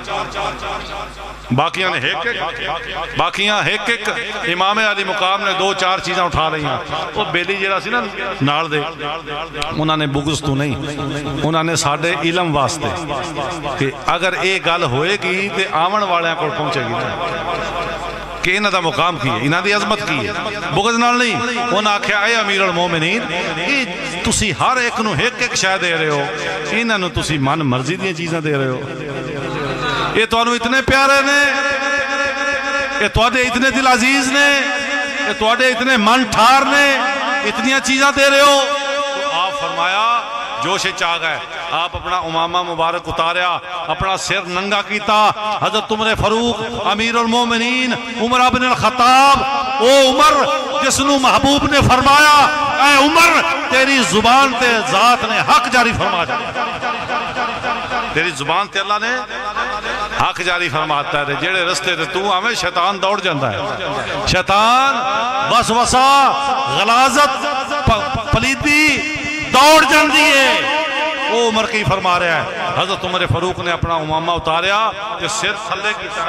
باقیاں نے ایک ایک امام علی مقام نے 2-4 چیزاں اٹھا لیں۔ وہ بیلی جیڑا سی نا نال دے، انہوں نے بغض تو نہیں، انہوں نے ساڑھے علم واسطے کہ اگر ایک گل ہوئے گی تے آون والے کو پہنچے گی کہ انہاں دا مقام کی ہے، انہاں دی عظمت کی ہے، بغض نال نہیں۔ انہاں آکھیا اے امیر المومنین تسی ہر ایک نو ایک شے دے رہے ہو، انہاں نو تسی من مرضی دیاں چیزاں دے رہے ہو، یہ تانوں اتنے پیارے نے، یہ تواڈے اتنے دل عزیز نے، یہ تواڈے اتنے من ٹھار نے، اتنیاں چیزاں دے رہے ہو۔ تو آپ فرمایا جوش چاہ گئے، آپ اپنا امامہ مبارک اتاریا، اپنا سر ننگا کیتا، حضرت عمر فاروق امیر المومنین عمر بن الخطاب، او عمر جس نو محبوب نے فرمایا اے عمر تیری زبان تے ذات نے حق جاری فرما دیا، تیری زبان تے اللہ نے حق جاری فرماتا ہے، جیڑے رستے تے تو ہمیں شیطان دوڑ جاندہ ہے، شیطان وسوسہ غلاظت پلیتی دوڑ جاندی ہے۔ وہ عمر کی فرما رہا ہے، حضرت عمر فاروق نے اپنا امامہ اتاریا کہ سر تھلے کیتا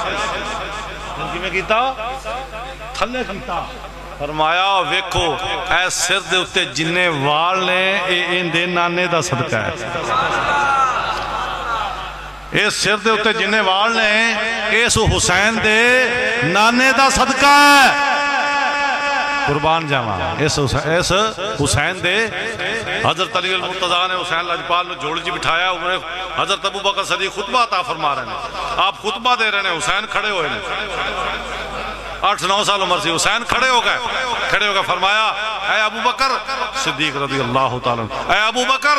تھلے کیتا، فرمایا ویکھو اے سر دے اتے جننے وال نے ان دے نانے دا صدقہ ہے، اے سر دے اتے جننے وال نے اس حسین دے نانے دا صدقہ ہے، قربان جاواں اس حسین دے۔ حضرت علی المرتضیٰ نے حسین لجپال نے جوڑ جی بٹھایا، حضرت ابو بکر صدیق خطبہ عطا فرما رہے ہیں، آپ خطبہ دے رہے ہیں، حسین کھڑے ہوئے ہیں، 8-9 سال عمر سے حسین کھڑے ہو گئے، فرمایا اے ابو بکر صدیق رضی اللہ تعالیٰ، اے ابو بکر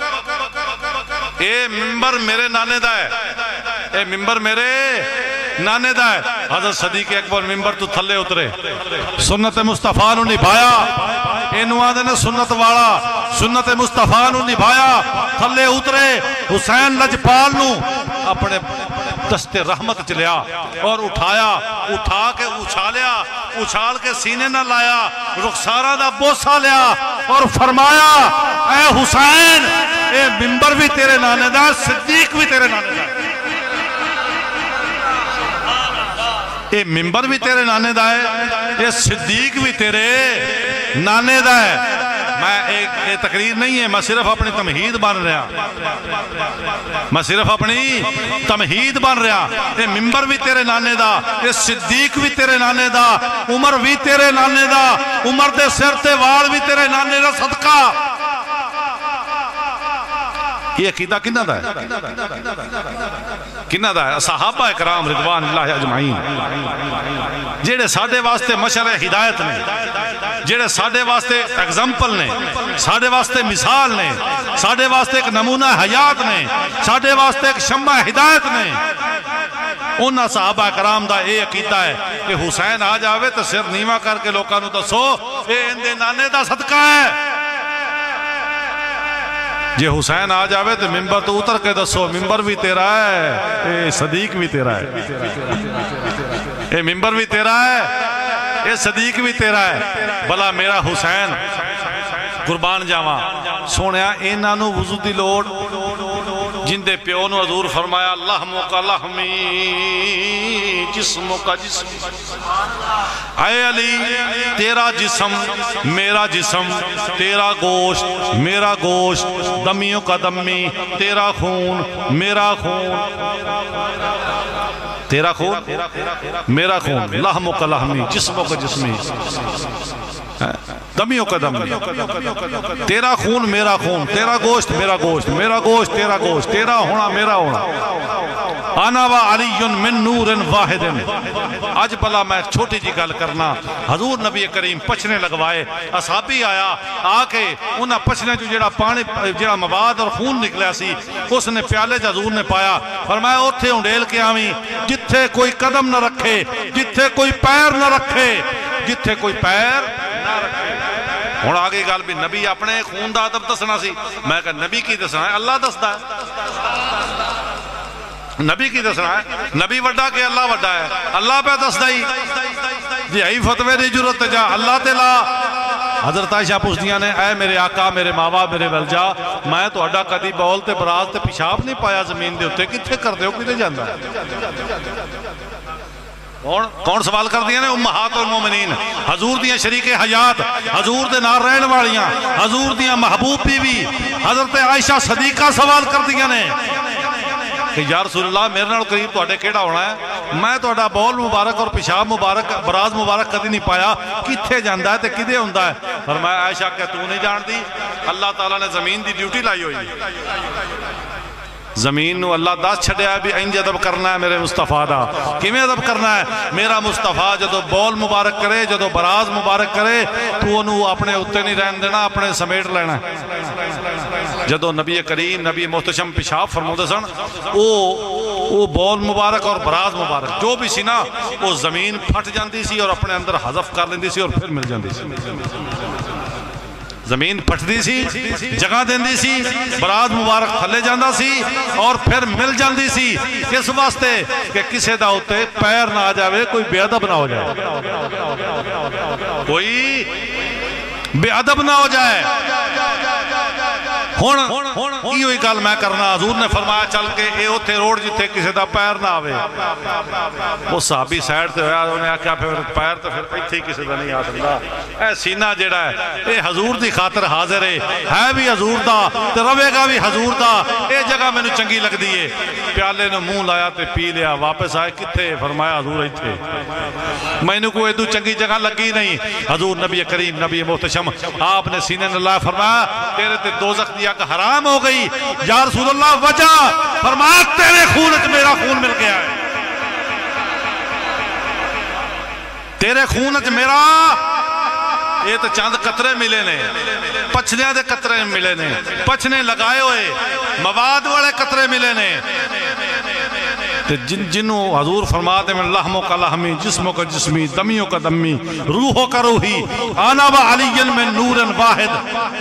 اے ممبر میرے نانے دا ہے، اے ممبر میرے نانے دا ہے۔ حضرت صدیق اکبر ممبر تو تھلے اترے، سنت مصطفیٰ نو نبھایا، انواد نے سنت والا سنت مصطفیٰ نو نبھایا، تھلے اترے، حسین لجپال نو اپنے دست رحمت چلیا اور اٹھایا، اٹھا کے اچھال کے سینے نہ لایا، رخسارہ دا بوسہ لیا اور فرمایا اے حسین اے ممبر بھی تیرے نانے دا، صدیق بھی تیرے نانے دا، یہ ممبر بھی تیرے نانے دا ہے، یہ صدیق بھی تیرے نانے دا ہے۔ میں ایک تقریر نہیں ہے، میں صرف اپنی تمہید بن رہا، میں صرف اپنی تمہید بن رہا۔ یہ ممبر بھی تیرے نانے دا، یہ صدیق بھی تیرے نانے دا، عمر بھی تیرے نانے دا، عمر دے سر تے وال بھی تیرے نانے دا صدقہ۔ یہ عقیدہ کنہ دا ہے؟ کنہ دا ہے؟ صحابہ اکرام رضوان اللہ اجمعین، جیڑے ساڑھے واسطے مشر ہدایت نے، جیڑے ساڑھے واسطے اگزامپل نے، ساڑھے واسطے مثال نے، ساڑھے واسطے ایک نمونہ حیات نے، ساڑھے واسطے ایک شمع ہدایت نے۔ انہاں صحابہ اکرام دا اے عقیدہ ہے کہ حسین آ جاوے تو سر نیمہ کر کے لوکاں نو دسو اے اندے نانے دا صدقہ ہے۔ جے حسین آ جاوے تو ممبر تو اتر کے دسو ممبر بھی تیرا ہے، اے صدیق بھی تیرا ہے، اے ممبر بھی تیرا ہے، اے صدیق بھی تیرا ہے۔ بلا میرا حسین قربان جاواں سونیا انہاں نو وضو دی لوڑ، جن دے پیو نو حضور فرمایا لحمو کا لحمی جسمو کا جسم، اے علی تیرا جسم میرا جسم، تیرا گوشت میرا گوشت، دمیوں کا دمی، تیرا خون میرا خون، تیرا خون میرا خون، لحمو کا لحمی جسمو کا جسمی، دمیوں کا دمی، تیرا خون میرا خون، تیرا گوشت میرا گوشت، میرا گوشت تیرا گوشت، تیرا ہونا میرا ہونا، انا و علی من نور واحد۔ آج بلا میں چھوٹی جی گل کرنا، حضور نبی کریم پچھنے لگوائے، اصحابی آیا آکے انہاں پچھنے جو جڑا پانی جڑا مواد اور خون نکلیا سی اس نے پیالے حضور نے پایا، فرمایا اوتھے انڈیل کے آویں جتھے کوئی قدم نہ رکھے، جتھے کوئی پیر نہ رکھے، جتھے کوئی پیر نہ رکھے۔ ہون آگے گال بھی نبی اپنے خون دا عدب دسنا سی، میں کہا نبی کی دسنا ہے، اللہ دستا ہے، نبی کی دسنا ہے، نبی وڈا کہ اللہ وڈا ہے، اللہ پہ دستا ہی جی آئی فتوے دی جرت جا اللہ تے لا۔ حضرت عائشہ پوچھ دیا نے اے میرے آقا میرے ماں باپ میرے ولجا، میں تو اڈا کدی بول تے براز تے پیشاب نہیں پایا زمین دے ہوتے، کتھے کر دے ہو کتھے جاندہ ہے؟ کون سوال کر دیا نے؟ امہات المومنین، حضور دیاں شریک حیات، حضور دے نار رہن والیاں، حضور دیاں محبوب بیوی حضرت عائشہ صدیقہ سوال کر دیا نے کہ یا رسول اللہ میرے نال قریب تو اڈے کیڑا ہونا ہے، میں تو اڈا بول مبارک اور پیشاب مبارک براز مبارک کدی نہیں پایا، کتھے جاندہ ہے تے کدے ہوندہ ہے؟ فرمایا عائشہ کہ تو نہیں جان دی، اللہ تعالیٰ نے زمین دی ڈیوٹی لائی ہوئی، زمین نو اللہ دس چھڑیا ہے بھی انج ادب کرنا ہے میرے مصطفیٰ دا، کیویں ادب کرنا ہے؟ میرا مصطفیٰ جدو بول مبارک کرے، جدو براز مبارک کرے تو انہوں اپنے اتے نہیں رہن دینا، اپنے سمیٹ لینا ہے۔ جدو نبی کریم نبی محتشم پیشاب فرمودے سن، وہ بول مبارک اور براز مبارک جو بھی سی نا وہ زمین پھٹ جاندی سی اور اپنے اندر حذف کر لیندی سی اور پھر مل جاندی سی، زمین پھٹدی سی جگہ دیندی سی، براز مبارک تھلے جاندہ سی اور پھر مل جاندی سی، کس واسطے کہ کسے دا ہوتے پیر نہ آ جاوے، کوئی بے ادب نہ ہو جائے، کوئی بے ادب نہ ہو جائے۔ ہون ہوئی گل میں کرنا، حضور نے فرمایا چل کے اے ہوتے روڈ جتے کسے دا پیر نہ آوے، وہ صحابی سائڈ تے ہویا انہیں آکھا پھر پیر تے پھر ایتھے کسے دا نہیں آ سکتا، اے سینہ جڑا ہے اے حضور دی خاطر حاضر ہے بھی حضور دا تے روے گا بھی حضور دا، اے جگہ میں نے چنگی لگ دیئے، پیالے نے منہ لایا تے پی لیا، واپس آئے کتھے؟ فرمایا حضور ایتھے، میں نے کوئی دو چنگی جگہ لگی نہیں۔ حضور نبی کریم نبی محتشم آپ نے سینے نے اللہ فرمایا تیرے تے دوزخ دیا کہ حرام ہو گئی، یا رسول اللہ وجہ؟ فرمایا تیرے خونت میرا خون مل گیا ہے، تیرے خونت میرا، یہ تو چاند قطرے ملے نے، پچھنے دے قطرے ملے نے، پچھنے لگائے ہوئے مواد والے قطرے ملے نے، جنہوں حضور فرماتے میں لحموں کا لحمی جسموں کا جسمی دمیوں کا دمی روحوں کا روحی آنا و علی میں نور واحد۔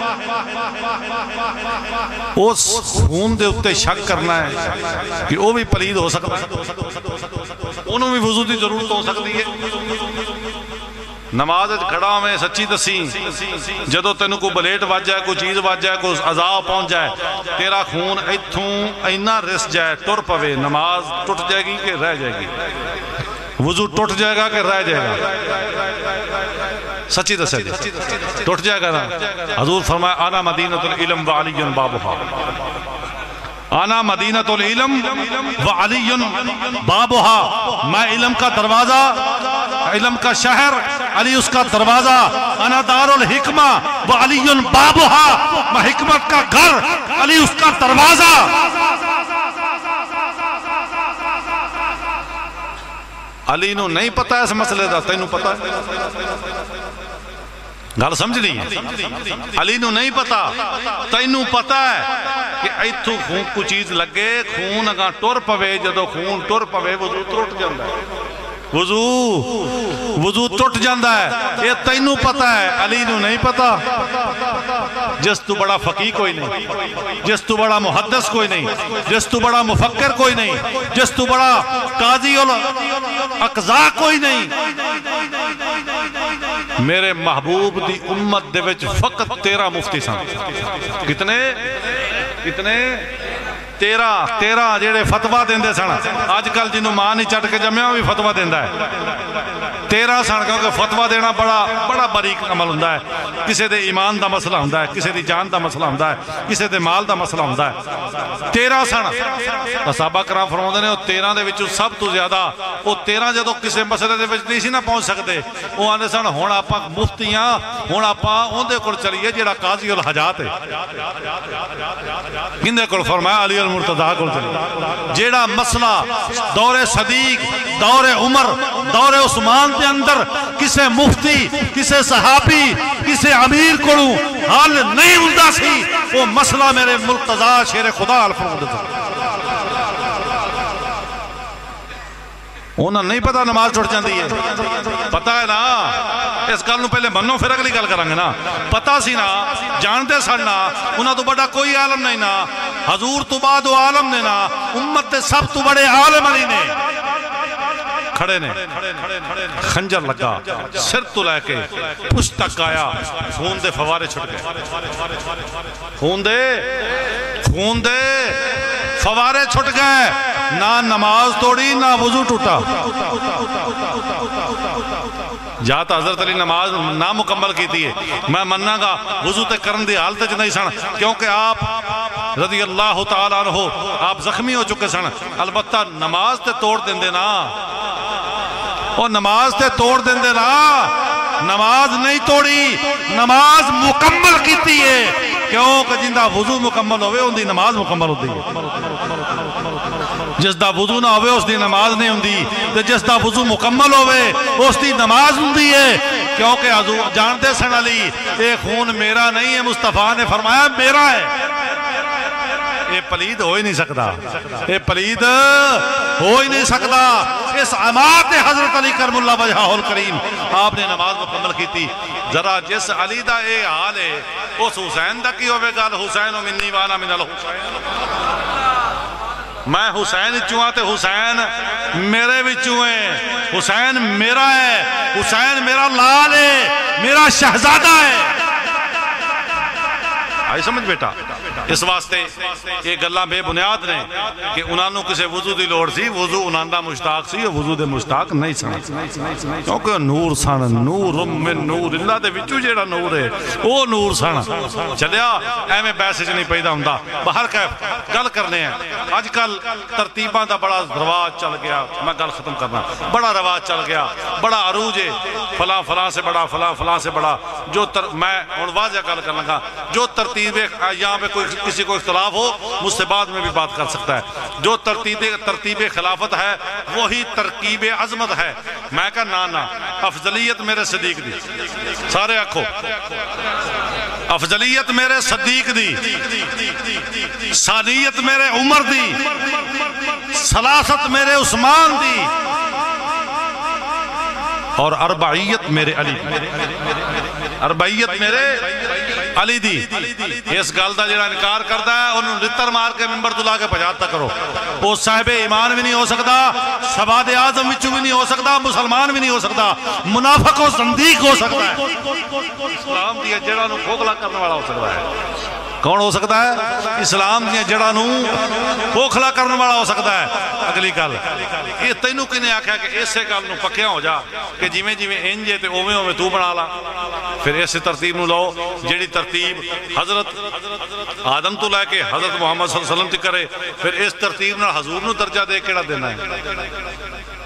اس خون دے اتے شک کرنا ہے کہ وہ بھی پلید ہو سکتا ہے، انہوں بھی وضو دی ضرورت ہو سکتی ہے۔ نماز کھڑا میں سچی دسیں جدو تینوں کو بلیٹ واج جائے، کوئی چیز واج جائے، کوئی عذاب پہنچ جائے، تیرا خون ایتھوں اینا رس جائے ٹر پوے، نماز ٹوٹ جائے گی کہ رہ جائے گی؟ وضو ٹوٹ جائے گا کہ رہ جائے گا؟ سچی دسے جی ٹوٹ جائے گا نا؟ حضور فرمایا انا مدینۃ العلم وعلی بابھا، انا مدینۃ العلم وعلی بابھا، میں علم کا دروازہ، علم کا شہر، علی اس کا دروازہ، انا دار الحکمہ وعلی بابھا، میں حکمت کا گھر، علی اس کا دروازہ۔ علی نو نہیں پتا اس مسئلے دا، تینوں پتا ہے؟ گل سمجھ نہیں ہے؟ علی نو نہیں پتا، تینوں پتا ہے کہ ایتھو خون کو چیز لگے، خون اگاں ٹر پوے، جدو خون ٹر پوے وضو ٹوٹ جاندہ ہے، وضو ٹوٹ جاندہ ہے، یہ تینوں پتا ہے، علی نو نہیں پتا۔ جس تو بڑا فقیہ کوئی نہیں، جس تو بڑا محدث کوئی نہیں، جس تو بڑا مفکر کوئی نہیں، جس تو بڑا قاضی الاقضاء کوئی نہیں۔ میرے محبوب دی امت دے وچ فقط 13 مفتی سن۔ کتنے 13 جیڑے فتوہ دیندے سن۔ آج کل جنہوں ماں نہیں چٹ کے جمعہ بھی فتوہ دیندہ ہے۔ 13 سن، کیونکہ فتوہ دینا بڑا باریک عمل ہوندہ ہے۔ کسے دے ایمان دا مسئلہ ہوندہ ہے، کسے دی جان دا مسئلہ ہوندہ ہے، کسے دے مال دا مسئلہ ہوندہ ہے۔ 13 سن۔ صحابہ کرام فرماندے نے 13 دے وچوں سب تو زیادہ، وہ 13 جدوں کسے مسئلے دے وچ نہیں سی نہ پہنچ سکتے، وہ آندے سن ہن آپاں مفتیاں، ہن آپاں اون دے کول چلیے جیڑا قاضی الحاجات ہے۔ کندے کول؟ فرمایا علی المرتضیٰ کول چلیے۔ جیڑا مسئلہ دور صدیق، دور عمر، دور عثمان دے اندر کسے مفتی، کسے صحابی، کسے امیر کولوں حل نہیں ہوندہ سی، وہ مسئلہ میرے مرتضیٰ شیر خدا حل فرماندے تھے۔ انہاں نہیں پتا نماز چھوڑ جاندی ہے، پتا ہے نا؟ اس گل نو پہلے منو پھر اگلی گل کرانگے نا۔ پتا سی نا، جانتے سن نا، انہاں تو بڑا کوئی عالم نہیں نا، حضور تو بعد وہ عالم نے نا، امت دے سب تو بڑے عالم علی نے کھڑے نے، خنجر لگا، سر تو لے کے پشت تک آیا، خون دے فوارے چھٹ گئے، خون دے فوارے چھٹ گئے، نہ نماز توڑی نہ وضو ٹوٹا۔ جاتا حضرت علی نماز نہ مکمل کی تھی، میں مننا گا وضو تے کرن دی حالت وچ نہیں سن، کیونکہ آپ رضی اللہ تعالیٰ عنہ آپ زخمی ہو چکے سن۔ البتہ نماز تے توڑ دیندے نا، اور نماز تے توڑ دیندے نا، نماز نہیں توڑی، نماز مکمل کیتی ہے، کیونکہ جندہ وضو مکمل ہوئے ان دی نماز مکمل ہوتی ہے۔ جس دا وضو نہ ہوئے اس دی نماز نہیں ہوندی، جس دا وضو مکمل ہوئے اس دی نماز ہوندی ہے، کیونکہ حضور جانتے سن علی اے خون میرا نہیں ہے، مصطفیٰ نے فرمایا میرا ہے۔ یہ پلید ہو ہی نہیں سکتا، یہ پلید ہو ہی نہیں سکتا۔ اس عماد حضرت علی کرم اللہ وجہہ الکریم آپ نے نماز مکمل کی تھی۔ ذرا جس علی دا اے حال ہے اس حسین دا کی ہوئے گا، حسین منی وانا من الحسین، میں حسین چوہاں تے حسین میرے وچوں ہے، حسین میرا ہے، حسین میرا لال ہے، میرا شہزادہ ہے۔ آئی سمجھ بیٹا؟ اس واسطے یہ گلاں بے بنیاد نے کہ انہاں نوں کسے وضو دی لوڑ سی، وضو انہاں دا مشتاق سی، وضو دے مشتاق نہیں سن، کیونکہ نور سن، نور من نور اللہ دے وچوں جیڑا نور ہے وہ نور سن۔ چلیا ایویں بحث نہیں پیدا ہوندا، باہر کیف گل کرنے ہیں۔ آج کل ترتیباں دا بڑا رواج چل گیا، میں گل ختم کرنا، بڑا رواج چل گیا، بڑا عروج ہے، فلاں فلاں سے بڑا، فلاں فلاں سے بڑا، جو میں ہن واضح گل کرنا گا، جو ترتیب یہاں پہ کوئی کسی کو اختلاف ہو مجھ سے بعد میں بھی بات کر سکتا ہے، جو ترتیب خلافت ہے وہی ترکیب عظمت ہے۔ میں کہا نا افضلیت میرے صدیق دی، سارے آنکھو، افضلیت میرے صدیق دی، ثانیت میرے عمر دی، ثلاثت میرے عثمان دی، اور اربعیت میرے علی، اربعیت میرے علی دی۔ اس گل دا جڑا انکار کرتا ہے انہوں لتر مار کے منبر تو لا کے پجاتا کرو، وہ صاحب ایمان بھی نہیں ہو سکتا، سواد اعظم وچوں بھی نہیں ہو سکتا، مسلمان بھی نہیں ہو سکتا، منافق و زندیق ہو سکتا ہے، اسلام دی جڑا نو کھوکھلا کرنے والا ہو سکتا ہے۔ کون ہو سکتا ہے؟ اسلام دیا جڑا نو پوکھلا کرنے والا ہو سکتا ہے۔ اگلی گل یہ تینوں کنے آکھا کہ اسے گل نو پکیا ہو جا کہ جویں جویں انجے تے اوویں اوویں تو بنا لا۔ پھر ایسے ترتیب نو لو جڑی ترتیب حضرت آدم تو لے کے حضرت محمد صلی اللہ علیہ وسلم تک کرے، پھر اس ترتیب نال حضور نو درجہ دے کیڑا دینا ہے؟